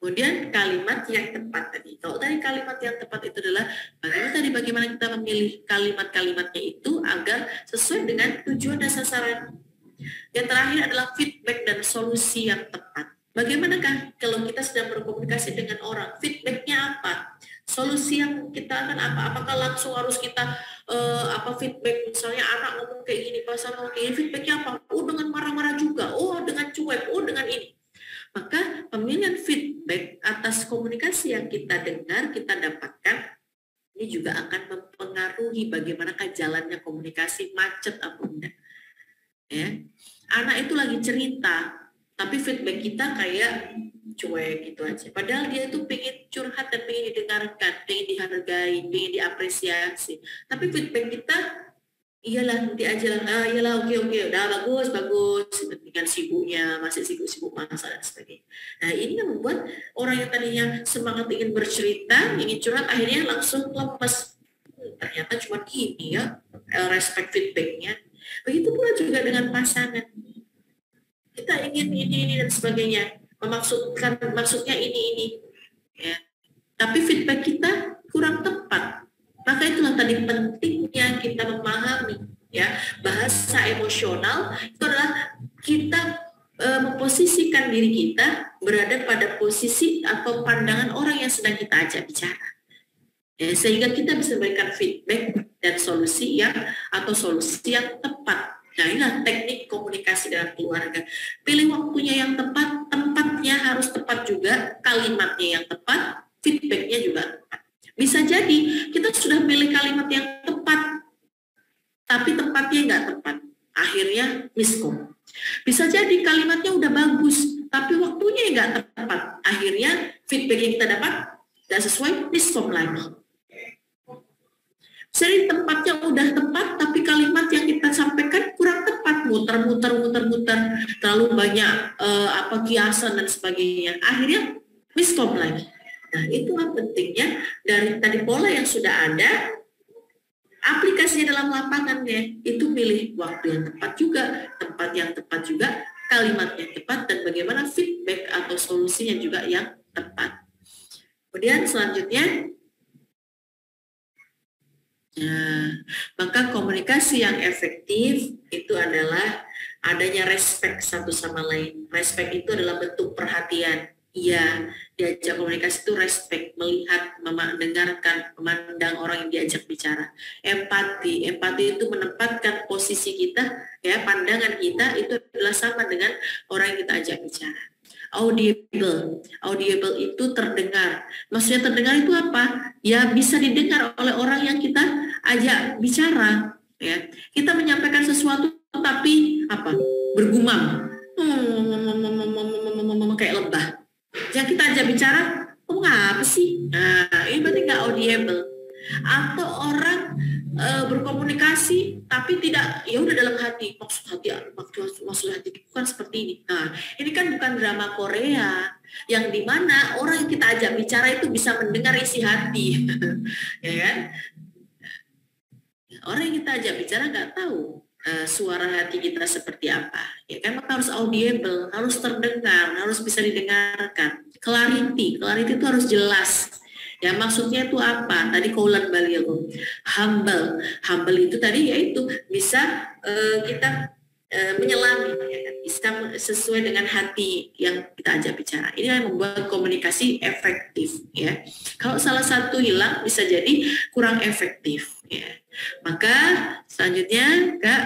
Kemudian kalimat yang tepat tadi. Kalau tadi kalimat yang tepat itu adalah bagaimana kita memilih kalimat-kalimatnya itu agar sesuai dengan tujuan dan sasaran. Yang terakhir adalah feedback dan solusi yang tepat. Bagaimanakah kalau kita sedang berkomunikasi dengan orang? Feedbacknya apa? Solusi yang kita akan apa? Apakah langsung harus kita feedback? Misalnya anak ngomong kayak gini, pasangan kayak gini, feedbacknya apa? Oh, dengan marah-marah juga. Oh, dengan cuek. Oh, dengan ini. Maka pemilihan feedback atas komunikasi yang kita dengar, kita dapatkan, ini juga akan mempengaruhi bagaimanakah jalannya komunikasi, macet apa enggak. Ya. Anak itu lagi cerita, tapi feedback kita kayak cuek gitu aja. Padahal dia itu pengen curhat dan pengen didengarkan, pengen dihargai, pengen diapresiasi. Tapi feedback kita, iyalah nanti aja lah, iyalah oke, udah bagus, dengan sibuknya, masih sibuk masa dan sebagainya. Nah ini yang membuat orang yang tadinya semangat ingin bercerita, ingin curhat, akhirnya langsung lepas. Ternyata cuma gini ya, respect feedbacknya. Begitu pula juga dengan pasangan. Kita ingin ini dan sebagainya, maksudnya ini, ya. Tapi feedback kita kurang tepat. Maka itulah tadi pentingnya kita memahami ya bahasa emosional itu adalah kita memposisikan diri kita berada pada posisi atau pandangan orang yang sedang kita ajak bicara. Ya, sehingga kita bisa memberikan feedback dan solusi yang tepat. Nah, inilah teknik komunikasi dalam keluarga. Pilih waktunya yang tepat, tempatnya harus tepat juga, kalimatnya yang tepat, feedbacknya juga tepat. Bisa jadi kita sudah pilih kalimat yang tepat, tapi tempatnya nggak tepat. Akhirnya miskom. Bisa jadi kalimatnya udah bagus, tapi waktunya nggak tepat. Akhirnya feedback yang kita dapat nggak sesuai, miskom lagi. Jadi tempatnya udah tepat, tapi kalimat yang kita sampaikan kurang tepat, muter-muter, terlalu banyak kiasan dan sebagainya. Akhirnya miskom lagi. Nah, itulah pentingnya dari tadi pola yang sudah ada, aplikasinya dalam lapangannya, itu pilih waktu yang tepat juga, tempat yang tepat juga, kalimat yang tepat, dan bagaimana feedback atau solusinya juga yang tepat. Kemudian selanjutnya, maka komunikasi yang efektif itu adalah adanya respect satu sama lain. Respect itu adalah bentuk perhatian. Iya, diajak komunikasi itu respect, melihat, mendengarkan, memandang orang yang diajak bicara. Empati itu menempatkan posisi kita, ya, pandangan kita itu adalah sama dengan orang yang kita ajak bicara. Audible itu terdengar. Maksudnya terdengar itu apa? Ya, bisa didengar oleh orang yang kita ajak bicara. Ya, kita menyampaikan sesuatu tapi apa? Bergumam, kayak lebah. Yang kita ajak bicara, ngomong apa sih? Nah, ini berarti nggak audible. Atau orang berkomunikasi tapi tidak, ya udah dalam hati, maksud hati bukan seperti ini. Nah, ini kan bukan drama Korea yang dimana orang yang kita ajak bicara itu bisa mendengar isi hati, ya kan? Orang yang kita ajak bicara nggak tahu suara hati kita seperti apa, ya kan? Maka harus audible, harus terdengar, harus bisa didengarkan. Clarity itu harus jelas. Ya, maksudnya itu apa? Tadi kaulan baligh. Humble itu tadi yaitu bisa kita menyelami, ya kan? Bisa sesuai dengan hati yang kita ajak bicara. Ini yang membuat komunikasi efektif, ya. Kalau salah satu hilang bisa jadi kurang efektif, ya. Maka selanjutnya, Kak,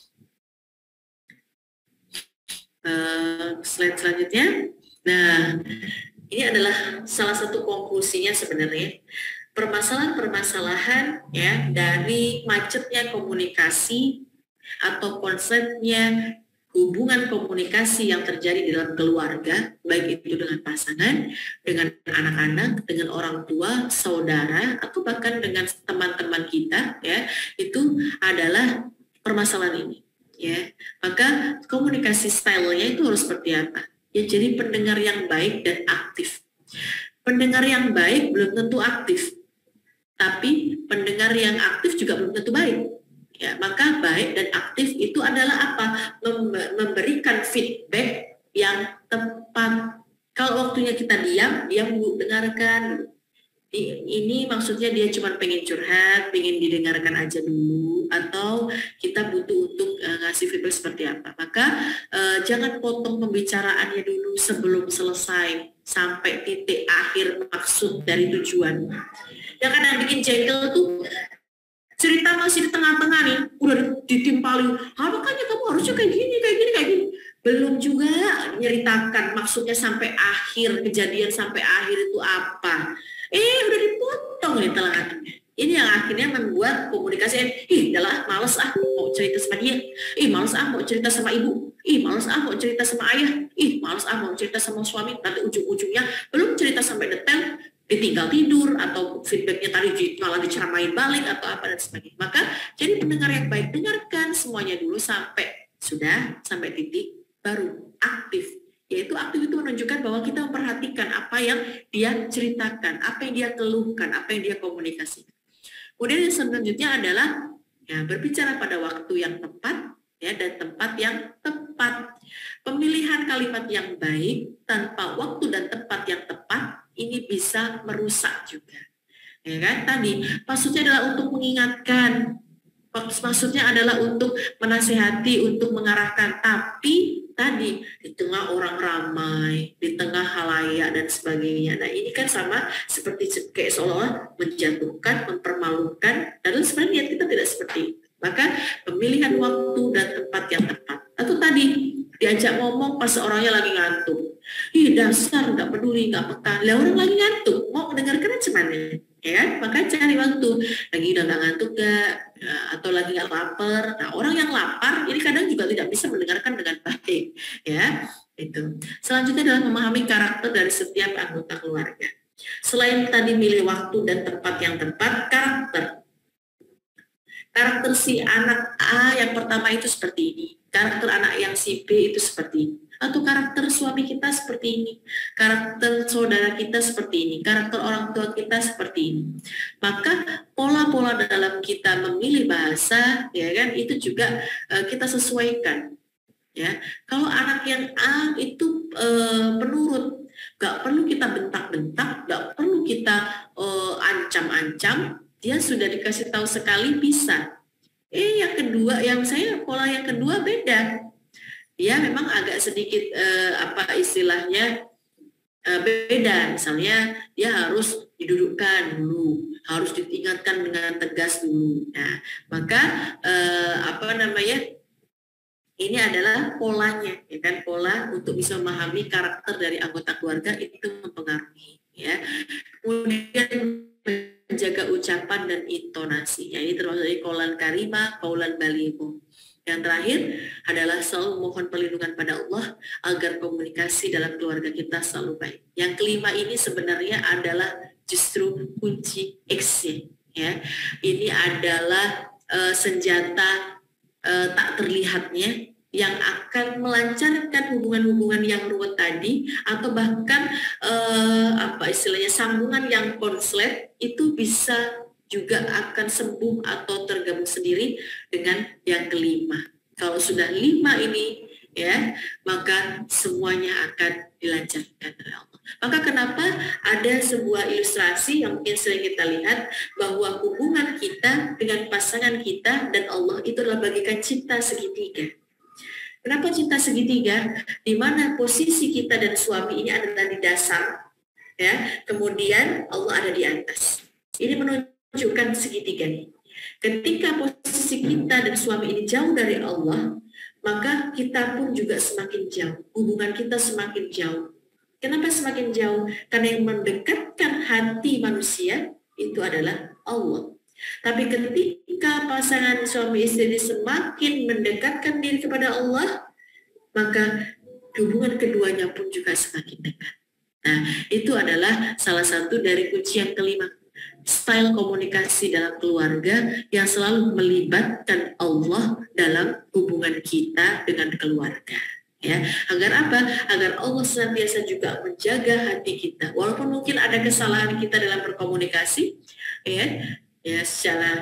slide selanjutnya. Nah, ini adalah salah satu konklusinya sebenarnya. Permasalahan-permasalahan ya dari macetnya komunikasi atau konsepnya hubungan komunikasi yang terjadi di dalam keluarga, baik itu dengan pasangan, dengan anak-anak, dengan orang tua, saudara, atau bahkan dengan teman-teman kita, ya, itu adalah permasalahan ini. Ya, maka komunikasi stylenya itu harus seperti apa? Ya, jadi pendengar yang baik dan aktif. Pendengar yang baik belum tentu aktif, tapi pendengar yang aktif juga belum tentu baik. Ya, maka baik dan aktif itu adalah apa? Memberikan feedback yang tepat Kalau waktunya kita diam dulu, dengarkan. Ini maksudnya dia cuma pengen curhat, pengen didengarkan aja dulu, atau kita butuh untuk ngasih feedback seperti apa. Maka jangan potong pembicaraannya dulu sebelum selesai sampai titik akhir maksud dari tujuan. Yang kadang bikin jengkel tuh cerita masih di tengah-tengah nih, udah ditimpali, makanya kamu harusnya kayak gini. Belum juga nyeritakan maksudnya sampai akhir, kejadian sampai akhir itu apa. Udah dipotong nih tengah-tengah. Ini yang akhirnya membuat komunikasi, males mau cerita sama dia, males mau cerita sama ibu, males mau cerita sama ayah, males mau cerita sama suami. Nanti ujung-ujungnya belum cerita sampai detail, ditinggal tidur, atau feedbacknya tadi malah diceramain balik atau apa dan sebagainya. Maka jadi pendengar yang baik, dengarkan semuanya dulu sampai titik baru aktif. Yaitu aktif itu menunjukkan bahwa kita memperhatikan apa yang dia ceritakan, apa yang dia keluhkan, apa yang dia komunikasikan. Kemudian yang selanjutnya adalah berbicara pada waktu yang tepat dan tempat yang tepat. Pemilihan kalimat yang baik tanpa waktu dan tempat yang tepat ini bisa merusak juga. Ya kan? Tadi maksudnya adalah untuk mengingatkan, maksudnya adalah untuk menasehati, untuk mengarahkan, tapi tadi di tengah orang ramai, di tengah halayak dan sebagainya. Nah ini kan sama seperti kayak seolah-olah menjatuhkan, mempermalukan, dan sebenarnya kita tidak seperti itu. Maka pemilihan waktu dan tempat yang tepat. Atau tadi diajak ngomong pas orangnya lagi ngantuk. Dasar nggak peduli, nggak peka. Lah orang lagi ngantuk, mau mendengarkan aja mana? Ya, maka cari waktu. Lagi udah nggak ngantuk gak? Atau lagi nggak lapar. Nah, orang yang lapar ini kadang juga tidak bisa mendengarkan dengan baik. Ya, itu. Selanjutnya adalah memahami karakter dari setiap anggota keluarga. Selain tadi milih waktu dan tempat yang tepat, karakter si anak A yang pertama itu seperti ini. Karakter anak yang si B itu seperti ini. Atau karakter suami kita seperti ini, karakter saudara kita seperti ini, karakter orang tua kita seperti ini. Maka pola-pola dalam kita memilih bahasa, ya kan, itu juga kita sesuaikan. Ya, kalau anak yang A itu penurut, nggak perlu kita bentak-bentak, nggak perlu kita ancam-ancam, dia sudah dikasih tahu sekali bisa. Yang kedua, pola yang kedua beda. Dia memang agak sedikit beda. Misalnya dia harus didudukkan dulu, harus diingatkan dengan tegas dulu. Nah, maka ini adalah polanya, ya kan, pola untuk bisa memahami karakter dari anggota keluarga itu mempengaruhi. Ya. Kemudian menjaga ucapan dan intonasinya. Ini termasuk dari qaulan karimah, qaulan baligh. Yang terakhir adalah selalu mohon perlindungan pada Allah agar komunikasi dalam keluarga kita selalu baik. Yang kelima ini sebenarnya adalah justru kunci X, ya. Ini adalah senjata tak terlihatnya yang akan melancarkan hubungan-hubungan yang ruwet tadi, atau bahkan sambungan yang konslet itu bisa juga akan sembuh atau tergabung sendiri dengan yang kelima. Kalau sudah 5 ini, ya, maka semuanya akan dilancarkan oleh Allah. Maka kenapa ada sebuah ilustrasi yang mungkin sering kita lihat, bahwa hubungan kita dengan pasangan kita dan Allah itu adalah bagaikan cinta segitiga. Kenapa cinta segitiga? Di mana posisi kita dan suami ini adalah di dasar, ya, kemudian Allah ada di atas. Ini menunjukkan segitiga nih. Ketika posisi kita dan suami ini jauh dari Allah, maka kita pun juga semakin jauh. Hubungan kita semakin jauh. Kenapa semakin jauh? Karena yang mendekatkan hati manusia itu adalah Allah. Tapi ketika pasangan suami istri semakin mendekatkan diri kepada Allah, maka hubungan keduanya pun juga semakin dekat. Nah, itu adalah salah satu dari kunci yang kelima. Style komunikasi dalam keluarga yang selalu melibatkan Allah dalam hubungan kita dengan keluarga. Ya, agar apa? Agar Allah senantiasa juga menjaga hati kita. Walaupun mungkin ada kesalahan kita dalam berkomunikasi, ya secara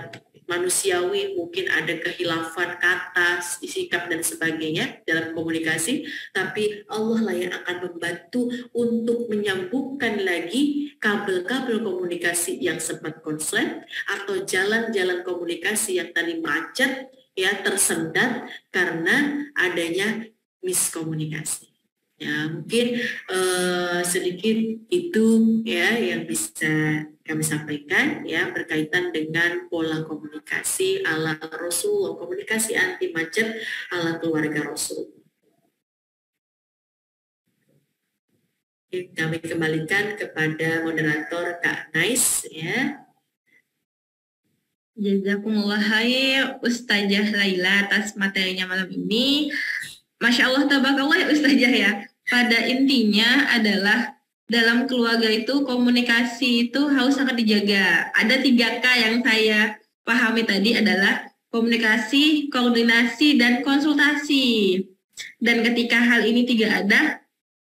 manusiawi, mungkin ada kehilafan kata, sikap dan sebagainya dalam komunikasi, tapi Allah lah yang akan membantu untuk menyambungkan lagi kabel-kabel komunikasi yang sempat konslet atau jalan-jalan komunikasi yang tadi macet, ya, tersendat karena adanya miskomunikasi. Ya, mungkin sedikit itu ya yang bisa kami sampaikan ya berkaitan dengan pola komunikasi ala Rasul, komunikasi anti macet ala keluarga Rasul. Kami kembalikan kepada moderator Kak Nais ya. Jazakumullah khair Ustazah Laila atas materinya malam ini. Masya Allah, tabarakallah ya Ustazah ya. Pada intinya adalah dalam keluarga itu komunikasi itu harus sangat dijaga. Ada 3K yang saya pahami tadi adalah komunikasi, koordinasi, dan konsultasi. Dan ketika hal ini tidak ada,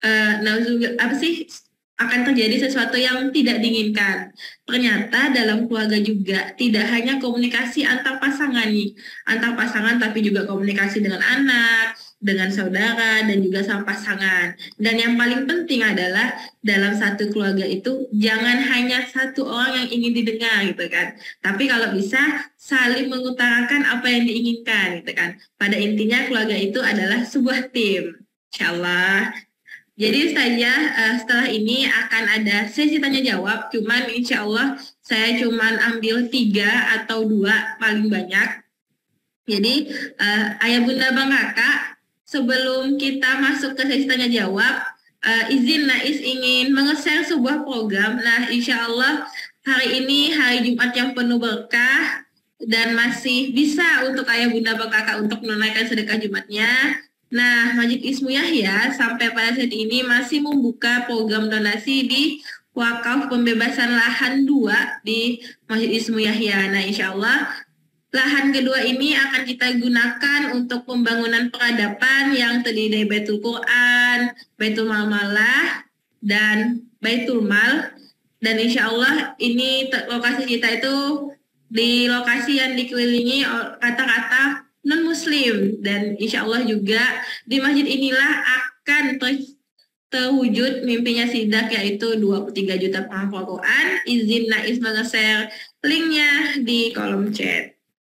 akan terjadi sesuatu yang tidak diinginkan. Ternyata dalam keluarga juga tidak hanya komunikasi antar pasangan tapi juga komunikasi dengan anak, dengan saudara, dan juga sama pasangan. Dan yang paling penting adalah dalam satu keluarga itu jangan hanya satu orang yang ingin didengar gitu kan. Tapi kalau bisa saling mengutarakan apa yang diinginkan gitu kan. Pada intinya keluarga itu adalah sebuah tim. Insyaallah. Jadi Ustazah, setelah ini akan ada sesi tanya jawab, cuman insya Allah saya cuman ambil 3 atau 2 paling banyak. Jadi Ayah Bunda Bang Kakak, sebelum kita masuk ke sesi tanya jawab, izin Nais ingin menge-share sebuah program. Nah insya Allah hari ini hari Jumat yang penuh berkah dan masih bisa untuk Ayah Bunda Bang Kakak untuk menunaikan sedekah Jumatnya. Nah, Masjid Ismu Yahya sampai pada saat ini masih membuka program donasi di wakaf pembebasan lahan 2 di Masjid Ismu Yahya. Nah, insya Allah lahan kedua ini akan kita gunakan untuk pembangunan peradaban yang terdiri dari Baitul Quran, Baitul Malmalah, dan Baitul Mal. Dan insya Allah ini lokasi kita itu di lokasi yang dikelilingi kata-kata non-muslim, dan insya Allah juga di masjid inilah akan terwujud mimpinya Sidak, yaitu 23 juta penghafal Quran. Izin Nais menge-share linknya di kolom chat.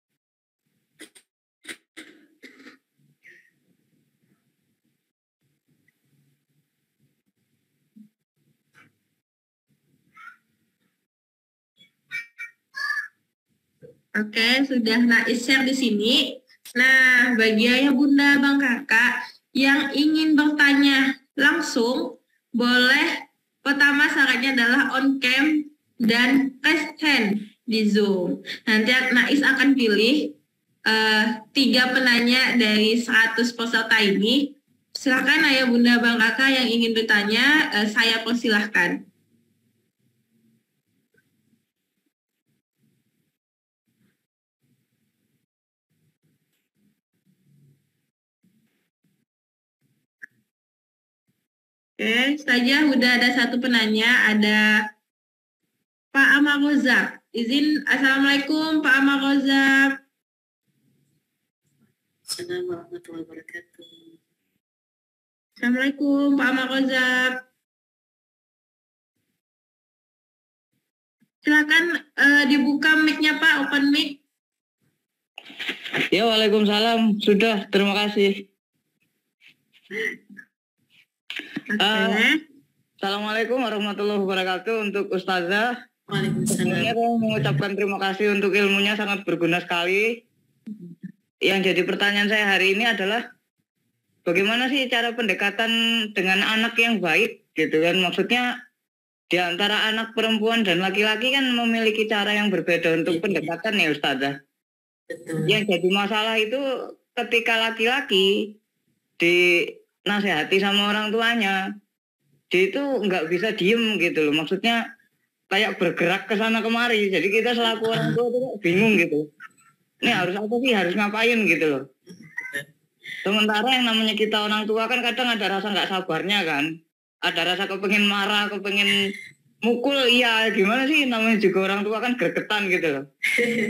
Oke, sudah Nais share di sini. Nah, bagi Ayah Bunda Bang Kakak yang ingin bertanya langsung, boleh. Pertama syaratnya adalah on cam dan raise hand di Zoom. Nanti Nais akan pilih 3 penanya dari 100 peserta ini. Silakan Ayah Bunda Bang Kakak yang ingin bertanya, saya persilahkan. Oke, saja udah ada 1 penanya, ada Pak Amar Rozak. Izin, Assalamualaikum Pak Amar Rozak. Assalamualaikum warahmatullahi wabarakatuh. Assalamualaikum Pak Amar Rozak. Silakan dibuka mic-nya Pak, open mic. Ya, waalaikumsalam. Sudah, terima kasih. Assalamualaikum warahmatullahi wabarakatuh untuk Ustazah. Waalaikumsalam. Saya mengucapkan terima kasih untuk ilmunya, sangat berguna sekali. Yang jadi pertanyaan saya hari ini adalah bagaimana sih cara pendekatan dengan anak yang baik gitu kan? Maksudnya di antara anak perempuan dan laki-laki kan memiliki cara yang berbeda untuk pendekatan ya Ustazah. Betul. Yang jadi masalah itu ketika laki-laki dinasehati sama orang tuanya, dia itu nggak bisa diem gitu loh. Maksudnya kayak bergerak ke sana kemari. Jadi kita selaku orang tua itu bingung gitu. Ini harus apa sih? Harus ngapain gitu loh. Sementara yang namanya kita orang tua kan kadang ada rasa nggak sabarnya kan. Ada rasa kepengen marah, kepengen mukul. Iya, gimana sih? Namanya juga orang tua kan gregetan gitu loh.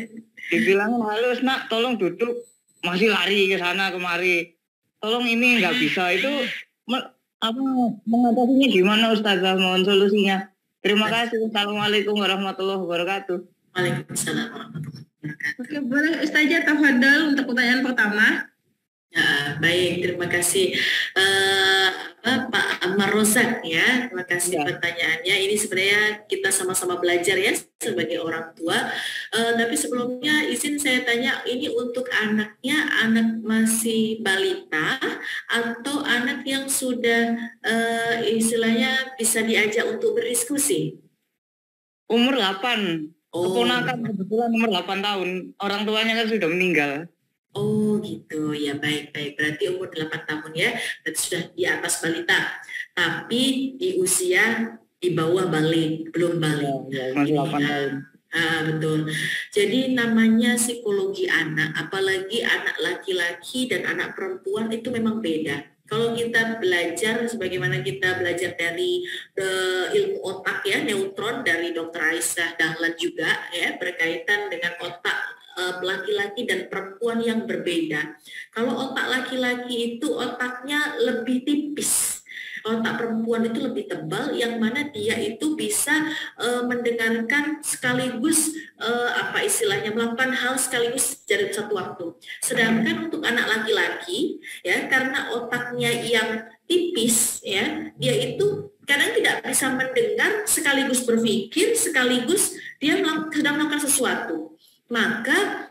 dibilang halus, nak tolong duduk, masih lari ke sana kemari, tolong ini nggak bisa. Itu mengatasinya gimana Ustazah? Mohon solusinya. Terima kasih. Assalamualaikum warahmatullahi wabarakatuh. Waalaikumsalam warahmatullahi wabarakatuh. Oke, boleh Ustazah tafadhol untuk pertanyaan pertama. Ya, baik, terima kasih Pak Ammar Rozak ya, terima kasih pertanyaannya. Ini sebenarnya kita sama-sama belajar ya sebagai orang tua. Tapi sebelumnya izin saya tanya, ini untuk anaknya, anak masih balita atau anak yang sudah istilahnya bisa diajak untuk berdiskusi? Umur 8. Keponakan kebetulan umur 8 tahun. Orang tuanya kan sudah meninggal. Oh gitu, ya baik-baik. Berarti umur 8 tahun ya, berarti sudah di atas balita. Tapi di usia di bawah balik, belum balik. Ya, masih 8 tahun. Betul. Jadi namanya psikologi anak, apalagi anak laki-laki dan anak perempuan itu memang beda. Kalau kita belajar, sebagaimana kita belajar dari ilmu otak ya, neutron dari Dr. Aisyah Dahlan juga ya, berkaitan dengan otak laki-laki dan perempuan yang berbeda. Kalau otak laki-laki itu otaknya lebih tipis, otak perempuan itu lebih tebal, yang mana dia itu bisa mendengarkan sekaligus melakukan hal sekaligus dalam satu waktu. Sedangkan untuk anak laki-laki ya, karena otaknya yang tipis ya, dia itu kadang tidak bisa mendengar sekaligus berpikir sekaligus dia sedang melakukan sesuatu. Maka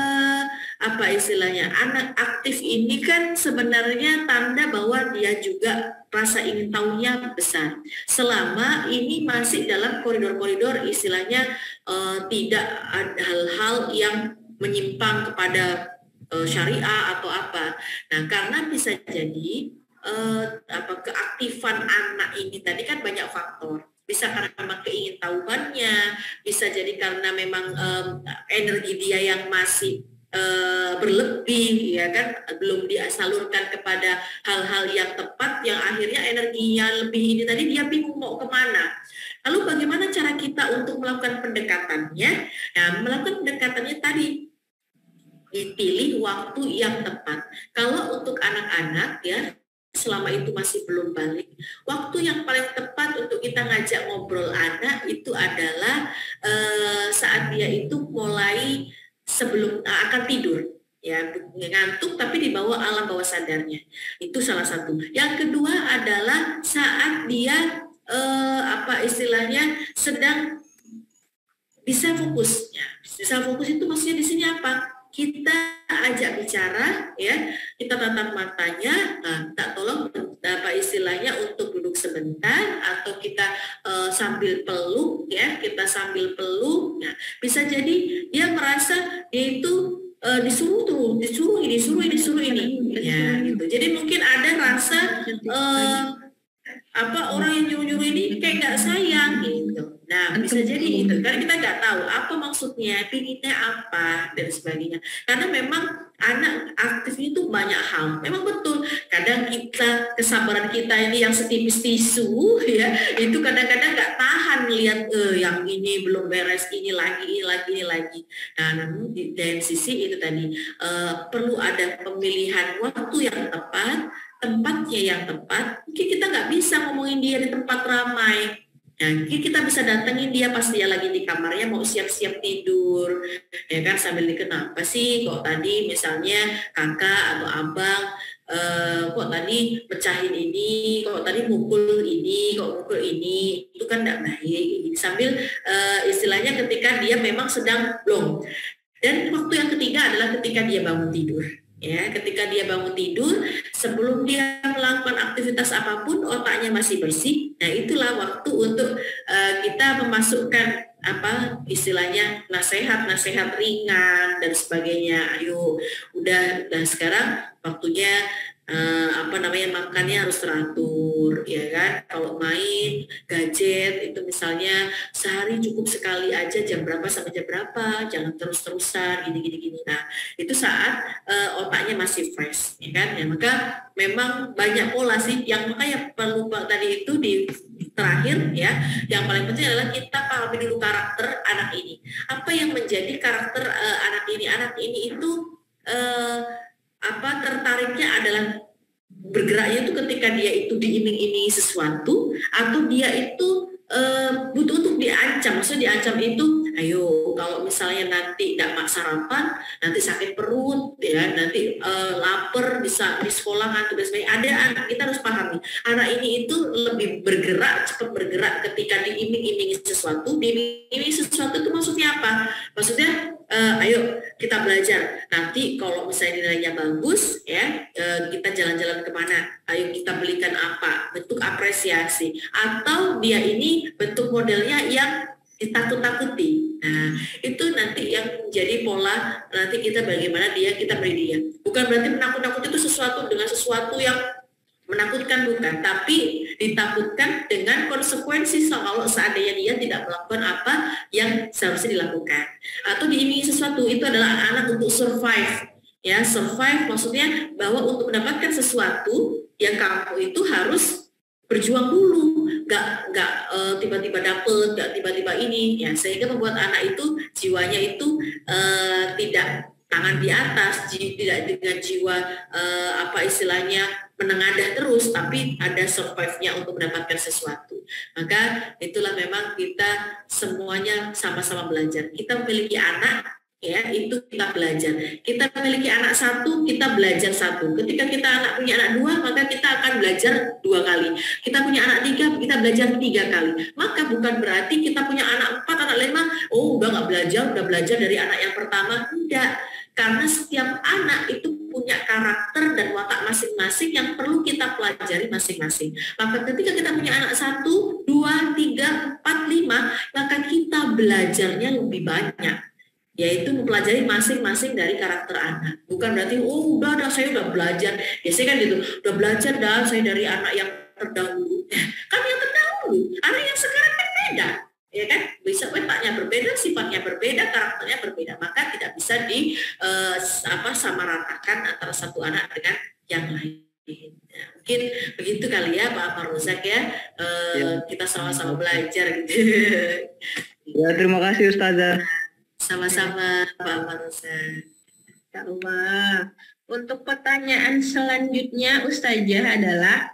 anak aktif ini kan sebenarnya tanda bahwa dia juga rasa ingin tahunya besar. Selama ini masih dalam koridor-koridor istilahnya tidak ada hal-hal yang menyimpang kepada syariah atau apa. Nah, karena bisa jadi keaktifan anak ini tadi kan banyak faktor. Bisa karena memang keingintahuannya, bisa jadi karena memang energi dia yang masih berlebih, ya kan, belum disalurkan kepada hal-hal yang tepat, yang akhirnya energinya lebih ini tadi dia bingung mau kemana. Lalu bagaimana cara kita untuk melakukan pendekatannya? Nah, melakukan pendekatannya tadi dipilih waktu yang tepat. Kalau untuk anak-anak ya, selama itu masih belum balik, waktu yang paling tepat untuk kita ngajak ngobrol anak itu adalah saat dia itu mulai sebelum akan tidur ya, ngantuk tapi di bawah alam bawah sadarnya, itu salah satu. Yang kedua adalah saat dia sedang bisa fokus ya. Bisa fokus itu maksudnya di sini apa? Kita ajak bicara ya, kita tatap matanya, tak tolong untuk duduk sebentar, atau kita sambil peluk ya, nah, bisa jadi dia merasa dia itu disuruh ini ya gitu. Jadi mungkin ada rasa orang yang nyuruh ini kayak nggak sayang gitu. Nah, bisa jadi itu, karena kita nggak tahu apa maksudnya, pinginnya apa, dan sebagainya. Karena memang anak aktif itu banyak hal. Memang betul, kadang kesabaran kita ini yang setipis tisu, ya, itu kadang-kadang nggak tahan lihat yang ini belum beres, ini lagi. Nah, namun dari sisi itu tadi, perlu ada pemilihan waktu yang tepat, tempatnya yang tepat. Mungkin kita nggak bisa ngomongin dia di tempat ramai. Nah, kita bisa datengin dia pas dia lagi di kamarnya mau siap-siap tidur, ya kan, sambil kenapa sih kok tadi misalnya kakak atau abang kok tadi pecahin ini, kok tadi mukul ini, itu kan tidak baik. Sambil istilahnya ketika dia memang sedang belum. Dan waktu yang ketiga adalah ketika dia bangun tidur. Ya, ketika dia bangun tidur, sebelum dia melakukan aktivitas apapun, otaknya masih bersih. Nah, itulah waktu untuk kita memasukkan istilahnya nasihat ringan dan sebagainya. Ayo, udah sekarang waktunya makannya harus teratur, ya kan. Kalau main gadget itu misalnya sehari cukup sekali aja, jam berapa sampai jam berapa, jangan terus-terusan gini. Nah, itu saat otaknya masih fresh, ya kan. Ya, maka memang banyak pola sih yang makanya perlu tadi itu di terakhir ya, yang paling penting adalah kita pahami dulu karakter anak ini. Apa yang menjadi karakter anak ini? Anak ini itu tertariknya adalah bergeraknya itu ketika dia itu diiming-imingi sesuatu, atau dia itu butuh untuk diancam. Maksudnya diancam itu, ayo kalau misalnya nanti nggak sarapan, nanti sakit perut, ya, nanti lapar bisa di sekolah kan, tugas baik. Ada anak, kita harus pahami, anak ini itu lebih bergerak, cepat bergerak ketika diiming-imingi sesuatu. Diiming-imingi sesuatu itu maksudnya apa? Maksudnya ayo kita belajar. Nanti kalau misalnya nilainya bagus, ya kita jalan-jalan kemana? Ayo kita belikan apa? Bentuk apresiasi. Atau dia ini bentuk modelnya yang ditakut-takuti. Nah, itu nanti yang menjadi pola nanti kita bagaimana kita beri dia. Bukan berarti menakut-nakuti itu sesuatu dengan sesuatu yang menakutkan, bukan, tapi ditakutkan dengan konsekuensi kalau seandainya dia tidak melakukan apa yang seharusnya dilakukan. Atau diiming sesuatu, itu adalah anak untuk survive. Ya, survive maksudnya bahwa untuk mendapatkan sesuatu yang kamu itu harus berjuang dulu, nggak tiba-tiba dapet, nggak tiba-tiba ini, ya, sehingga membuat anak itu jiwanya itu tidak tangan di atas, tidak dengan jiwa menengadah terus, tapi ada survive-nya untuk mendapatkan sesuatu. Maka itulah memang kita semuanya sama-sama belajar. Kita memiliki anak, ya, itu kita belajar. Kita memiliki anak satu, kita belajar satu. Ketika kita punya anak dua, maka kita akan belajar 2 kali. Kita punya anak 3, kita belajar 3 kali. Maka bukan berarti kita punya anak 4, anak 5, udah nggak belajar, udah belajar dari anak yang pertama. Tidak. Karena setiap anak itu punya karakter dan watak masing-masing yang perlu kita pelajari masing-masing. Maka ketika kita punya anak 1, 2, 3, 4, 5, maka kita belajarnya lebih banyak, yaitu mempelajari masing-masing dari karakter anak. Bukan berarti, saya udah belajar. Biasanya kan gitu, udah belajar saya dari anak yang terdahulu. Kan yang terdahulu, anak yang sekarang kan beda. Ya kan, bisa wataknya berbeda, sifatnya berbeda, karakternya berbeda, maka tidak bisa samaratakan antara satu anak dengan yang lain. Ya, mungkin begitu kali ya Pak Maruzak ya, kita sama-sama belajar gitu. Ya, terima kasih Ustazah. Sama-sama Pak Maruzak. Ya Allah. Untuk pertanyaan selanjutnya Ustazah adalah,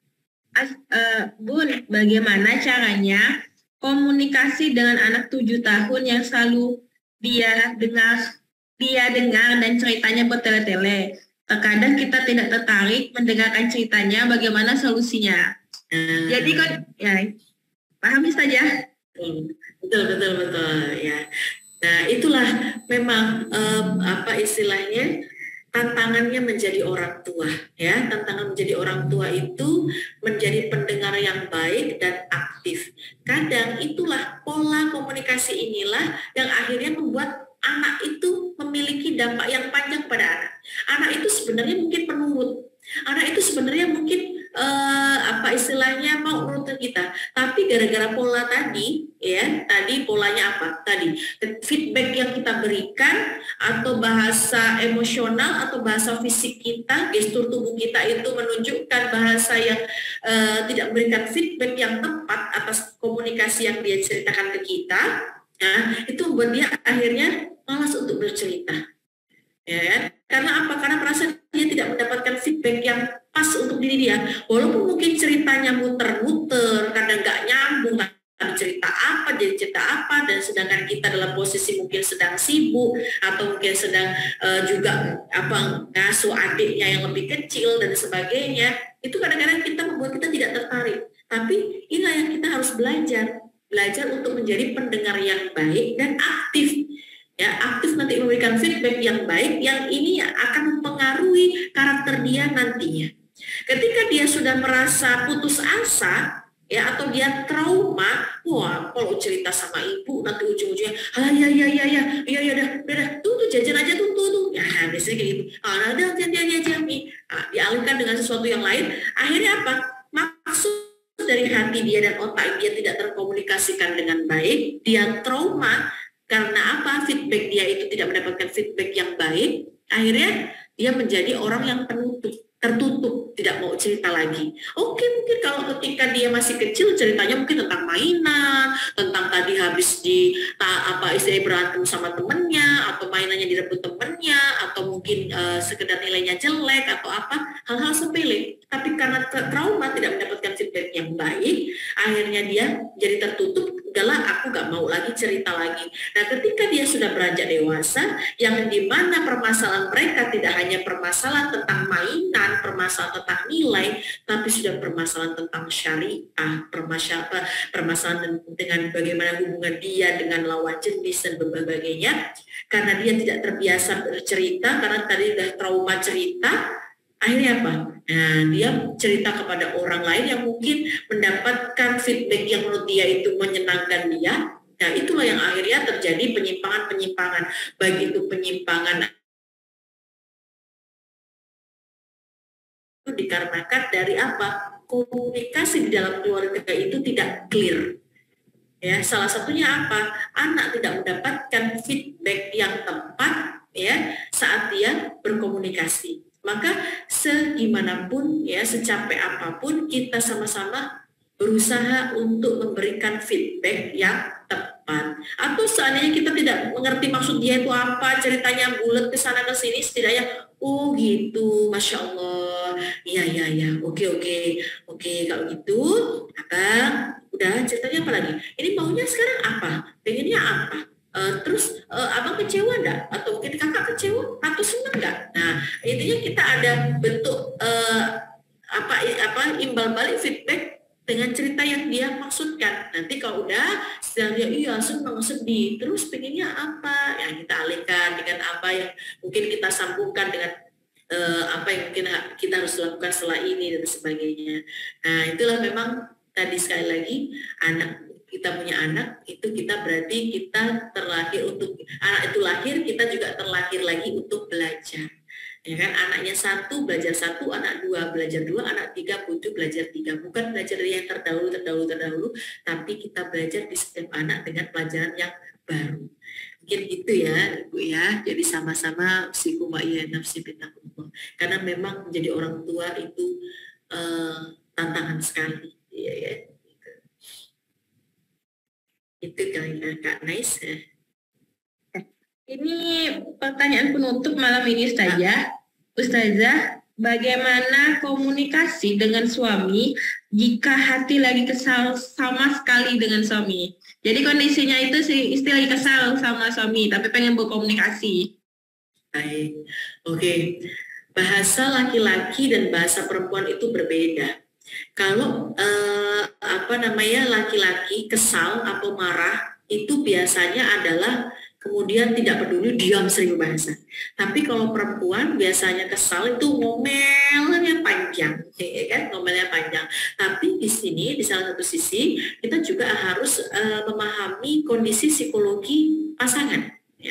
Bun, bagaimana caranya komunikasi dengan anak 7 tahun yang selalu dia dengar dan ceritanya bertele-tele. Terkadang kita tidak tertarik mendengarkan ceritanya, bagaimana solusinya? Jadi kan, ya, pahami saja. Betul ya. Nah, itulah memang tantangannya menjadi orang tua, ya. Tantangan menjadi orang tua itu menjadi pendengar yang baik dan aktif. Kadang itulah pola komunikasi inilah yang akhirnya membuat anak itu memiliki dampak yang panjang pada anak. Anak itu sebenarnya mungkin penurut. Anak itu sebenarnya mungkin mau nurutin kita, tapi gara-gara pola tadi, ya, tadi polanya apa? Tadi feedback yang kita berikan, atau bahasa emosional atau bahasa fisik kita, gestur tubuh kita itu menunjukkan bahasa yang tidak memberikan feedback yang tepat atas komunikasi yang dia ceritakan ke kita. Nah, itu membuat dia akhirnya malas untuk bercerita. Ya, karena apa? Karena merasa dia tidak mendapatkan feedback yang pas untuk diri dia. Walaupun mungkin ceritanya muter-muter, kadang nggak nyambung, cerita apa, jadi cerita apa, dan sedangkan kita dalam posisi mungkin sedang sibuk atau mungkin sedang ngasuh adiknya yang lebih kecil dan sebagainya. Itu kadang-kadang kita membuat kita tidak tertarik. Tapi inilah yang kita harus belajar untuk menjadi pendengar yang baik dan aktif. Ya, aktif nanti memberikan feedback yang baik, yang ini akan mempengaruhi karakter dia nantinya. Ketika dia sudah merasa putus asa, ya, atau dia trauma, wah kalau cerita sama ibu nanti ujung-ujungnya, ya udah, tuh jajan aja tuh, ya biasanya kayak gitu, ada jajan nih, dialihkan dengan sesuatu yang lain, akhirnya apa? Maksud dari hati dia dan otak dia tidak terkomunikasikan dengan baik, dia trauma karena apa? Feedback dia itu tidak mendapatkan feedback yang baik, akhirnya dia menjadi orang yang tertutup, tidak mau cerita lagi. Oke, mungkin kalau ketika dia masih kecil ceritanya mungkin tentang mainan, tentang tadi habis istilahnya berantem sama temennya, atau mainannya direbut temennya, atau mungkin sekedar nilainya jelek atau apa, hal-hal sepele. Tapi karena trauma tidak mendapatkan feedback yang baik, akhirnya dia jadi tertutup. Udahlah, aku gak mau lagi cerita lagi. Nah, ketika dia sudah beranjak dewasa, yang dimana permasalahan mereka tidak hanya permasalahan tentang mainan, permasalahan tentang nilai, tapi sudah permasalahan tentang syariah, permasalahan dengan bagaimana hubungan dia dengan lawan jenis dan sebagainya. Karena dia tidak terbiasa bercerita, karena tadi sudah trauma cerita, akhirnya apa? Nah, dia cerita kepada orang lain yang mungkin mendapatkan feedback yang menurut dia itu menyenangkan dia. Nah, itulah yang akhirnya terjadi penyimpangan-penyimpangan. Baik itu penyimpangan itu dikarenakan dari apa? Komunikasi di dalam keluarga itu tidak clear. Ya, salah satunya apa? Anak tidak mendapatkan feedback yang tepat ya saat dia berkomunikasi. Maka segimanapun ya, secapek apapun kita sama-sama berusaha untuk memberikan feedback yang tepat. Atau seandainya kita tidak mengerti maksud dia itu apa, ceritanya bulat ke sana ke sini, setidaknya oh gitu, Masya Allah, iya, oke, kalau gitu, Abang, udah ceritanya apa lagi? Ini maunya sekarang apa? Pengennya apa? Terus abang kecewa enggak? Atau mungkin kakak kecewa atau senang enggak? Nah, intinya kita ada bentuk imbal balik feedback dengan cerita yang dia maksudkan. Nanti kalau udah sedang dia iya senang, sedih, terus pengennya apa? Ya kita alihkan dengan apa yang mungkin kita sambungkan dengan apa yang mungkin kita harus lakukan setelah ini dan sebagainya. Nah, itulah memang tadi sekali lagi kita punya anak itu kita berarti kita terlahir untuk anak itu lahir, kita juga terlahir lagi untuk belajar, ya kan? Anaknya 1 belajar 1, anak 2 belajar 2, anak 3 butuh belajar 3, bukan belajar dari yang terdahulu, tapi kita belajar di setiap anak dengan pelajaran yang baru. Mungkin gitu ya Ibu ya, jadi sama-sama usikum wa iya nafsi bittaqwa, karena memang menjadi orang tua itu tantangan sekali ya. Itu kali Kak Nice. Ini pertanyaan penutup malam ini Ustazah, bagaimana komunikasi dengan suami jika hati lagi kesal sama sekali dengan suami? Jadi kondisinya itu si istri lagi kesal sama suami tapi pengen berkomunikasi. Baik, oke. Bahasa laki-laki dan bahasa perempuan itu berbeda. Kalau laki-laki kesal atau marah itu biasanya adalah kemudian tidak peduli, diam 1000 bahasa. Tapi kalau perempuan biasanya kesal itu ngomelnya panjang, ya kan? Ngomelnya panjang. Tapi di sini di salah satu sisi kita juga harus memahami kondisi psikologi pasangan. Ya,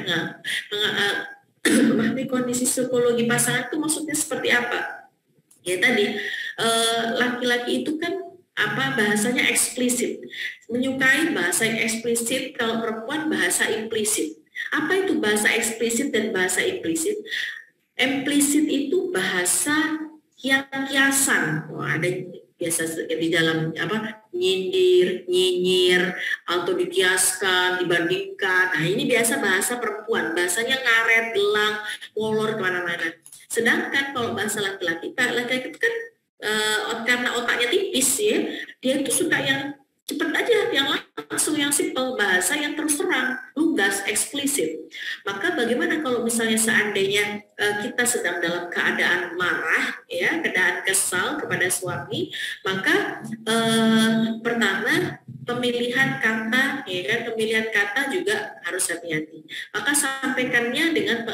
memahami kondisi psikologi pasangan itu maksudnya seperti apa? Ya tadi laki-laki itu kan bahasanya eksplisit, menyukai bahasa yang eksplisit. Kalau perempuan bahasa implisit. Apa itu bahasa eksplisit dan bahasa implisit? Implisit itu bahasa yang kiasan. Ada biasa di dalam nyindir, nyinyir, atau dikiaskan, dibandingkan. Nah ini biasa bahasa perempuan, bahasanya ngaret, gelang, molor kemana-mana. Sedangkan kalau bahasa laki-laki itu kan karena otaknya tipis ya, dia itu suka yang cepat aja, yang langsung, yang simple, bahasa yang terus terang, lugas, eksplisit. Maka bagaimana kalau misalnya seandainya kita sedang dalam keadaan marah, ya, keadaan kesal kepada suami, maka pertama pemilihan kata, ya kan, pemilihan kata juga harus hati-hati. Maka sampaikan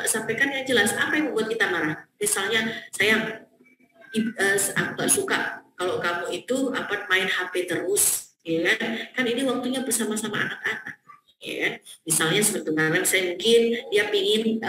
yang jelas. Apa yang membuat kita marah? Misalnya, sayang, aku gak suka kalau kamu itu main HP terus, ya kan ini waktunya bersama-sama anak-anak, ya kan. Misalnya seperti kemarin saya mungkin dia pingin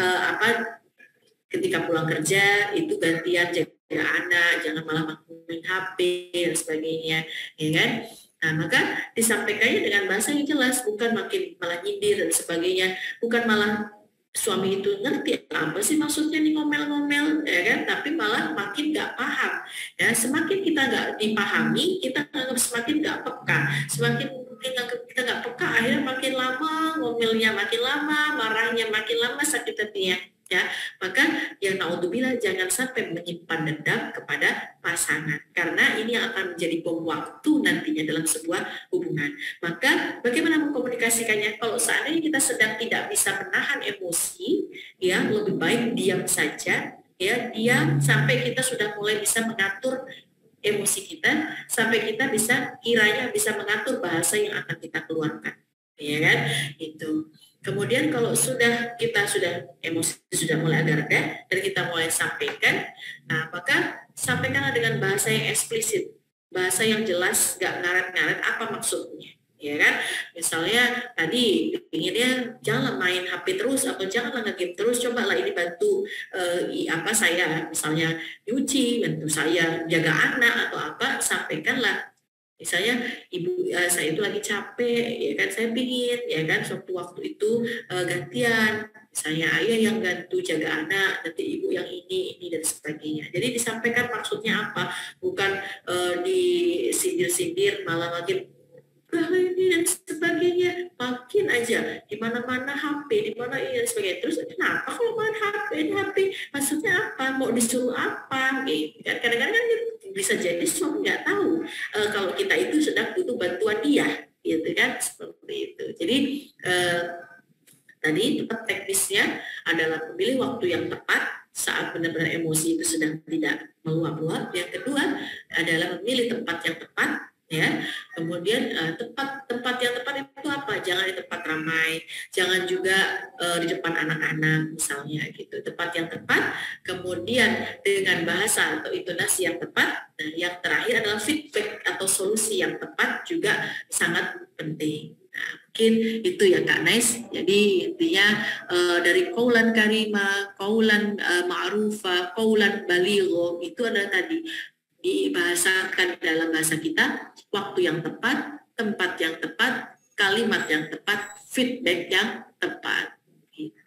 ketika pulang kerja itu gantian jaga anak, jangan malah main HP dan sebagainya, ya kan. Nah, maka disampaikannya dengan bahasa yang jelas, bukan malah nyindir dan sebagainya, bukan malah suami itu ngerti apa sih maksudnya nih ngomel-ngomel, ya kan, tapi malah makin nggak paham. Ya, semakin kita nggak dipahami, kita semakin nggak peka, semakin kita nggak peka, akhirnya makin lama ngomelnya, makin lama marahnya, makin lama sakit hatinya. Ya, maka yang naudzubillah jangan sampai menyimpan dendam kepada pasangan, karena ini yang akan menjadi bom waktu nantinya dalam sebuah hubungan. Maka bagaimana mengkomunikasikannya? Kalau seandainya kita sedang tidak bisa menahan emosi, ya lebih baik diam saja, ya diam sampai kita sudah mulai bisa mengatur emosi kita, sampai kita kiranya bisa mengatur bahasa yang akan kita keluarkan, ya kan? Itu. Kemudian kalau kita sudah emosi sudah mulai agak reda dan kita mulai sampaikan, nah maka sampaikanlah dengan bahasa yang eksplisit, bahasa yang jelas, gak ngaret-ngaret apa maksudnya, ya kan? Misalnya tadi inginnya jangan main HP terus atau janganlah nge-game terus, cobalah ini bantu saya misalnya nyuci, bantu saya jaga anak atau apa, sampaikanlah. Misalnya ibu saya itu lagi capek, ya kan, saya pingin, ya kan, suatu waktu itu gantian, misalnya ayah yang gantu jaga anak, nanti ibu yang ini dan sebagainya. Jadi disampaikan maksudnya apa, bukan disindir-sindir malah makin ini dan sebagainya, makin aja di mana-mana HP, di mana ini dan sebagainya. Terus kenapa kalau main HP maksudnya apa, mau disuruh apa gitu kan. Kadang-kadang kan bisa jadi suami nggak tahu kalau kita itu sedang butuh bantuan dia, gitu kan, seperti itu. Jadi tadi tempat teknisnya adalah memilih waktu yang tepat saat benar-benar emosi itu sedang tidak meluap-luap. Yang kedua adalah memilih tempat yang tepat, ya. Kemudian tempat yang tepat itu apa? Jangan di tempat ramai, jangan juga di depan anak-anak misalnya gitu. Tempat yang tepat, kemudian dengan bahasa atau intonasi yang tepat. Nah, yang terakhir adalah feedback atau solusi yang tepat juga sangat penting. Nah, mungkin itu ya Kak Nais. Jadi intinya dari qaulan karima, qaulan ma'rufa, qaulan baligho, itu adalah tadi dibahasakan dalam bahasa kita, waktu yang tepat, tempat yang tepat, kalimat yang tepat, feedback yang tepat. Gitu.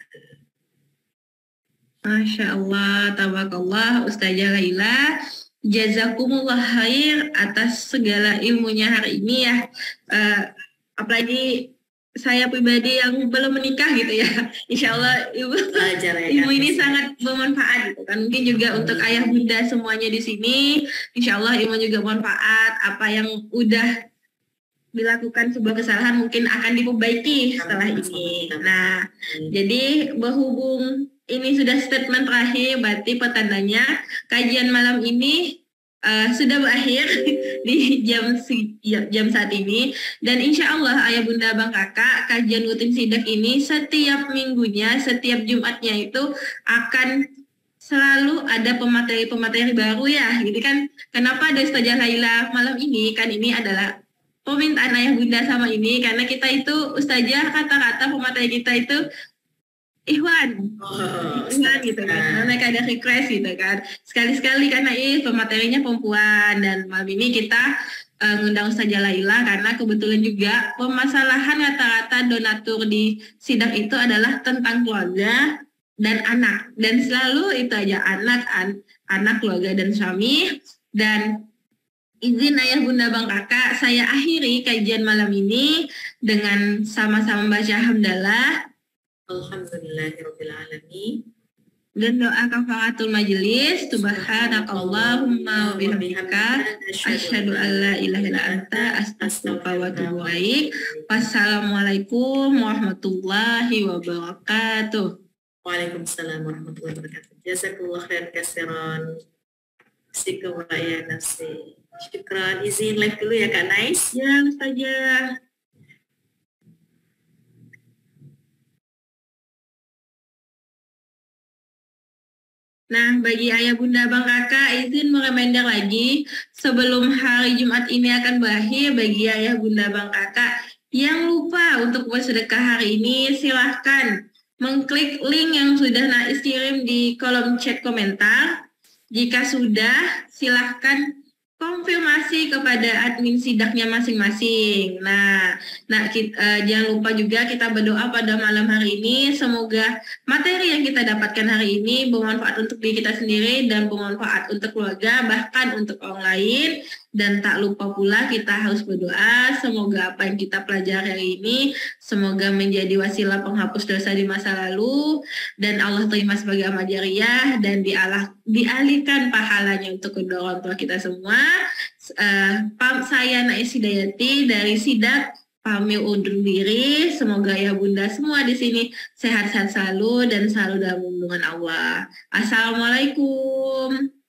Masya Allah, tabarakallah, Ustazah Laila. Jazakumullah khair atas segala ilmunya hari ini ya. Apalagi saya pribadi yang belum menikah gitu ya, insya Allah ilmu ini sangat bermanfaat gitu kan. Mungkin juga untuk ayah bunda semuanya di sini, insya Allah ilmu juga bermanfaat. Apa yang udah dilakukan sebuah kesalahan mungkin akan diperbaiki setelah ini. Nah, jadi berhubung ini sudah statement terakhir, berarti pertandanya kajian malam ini sudah berakhir di jam saat ini. Dan insya Allah ayah bunda abang kakak, kajian rutin sidak ini setiap minggunya, setiap Jumatnya itu akan selalu ada pemateri-pemateri baru ya. Jadi kan kenapa ada Ustazah Laila malam ini, kan ini adalah permintaan ayah bunda sama ini, karena kita itu Ustazah kata-kata pemateri kita itu Ikhwan gitu kan, mereka ada request gitu kan, sekali-sekali karena pematerinya perempuan, dan malam ini kita ngundang Ustazah Laila karena kebetulan juga permasalahan rata-rata donatur di sidang itu adalah tentang keluarga dan anak, dan selalu itu aja anak, keluarga dan suami. Dan izin ayah bunda bang kakak, saya akhiri kajian malam ini dengan sama-sama baca hamdalah Alhamdulillahirrahmanirrahim dan doa kafaratul majelis. Subhanakallahumma wa bihamdika asyhadu an la ilaha illa anta astaghfiruka wa atubu ilaik. Wassalamualaikum warahmatullahi wabarakatuh. Waalaikumsalam warahmatullahi wabarakatuh. Jazakallah khairan katsiran. Syukran ya nafsi. Syukran. Izin live dulu ya Kak Nais. Ya Ustazah. Nah, bagi ayah bunda bang kakak, izin mereminder lagi sebelum hari Jumat ini akan berakhir, bagi ayah bunda bang kakak yang lupa untuk bersedekah hari ini, silahkan mengklik link yang sudah Nais kirim di kolom chat komentar. Jika sudah, silahkan konfirmasi kepada admin sidaknya masing-masing. Nah, jangan lupa juga kita berdoa pada malam hari ini. Semoga materi yang kita dapatkan hari ini bermanfaat untuk diri kita sendiri dan bermanfaat untuk keluarga, bahkan untuk orang lain. Dan tak lupa pula kita harus berdoa, semoga apa yang kita pelajari hari ini, semoga menjadi wasilah penghapus dosa di masa lalu, dan Allah terima sebagai amal jariah, dan dialihkan pahalanya untuk kedua orang tua kita semua. Saya Nais Hidayati dari Sidak pamit undur diri. Semoga ya bunda semua di sini sehat-sehat selalu dan selalu dalam lindungan Allah. Assalamualaikum.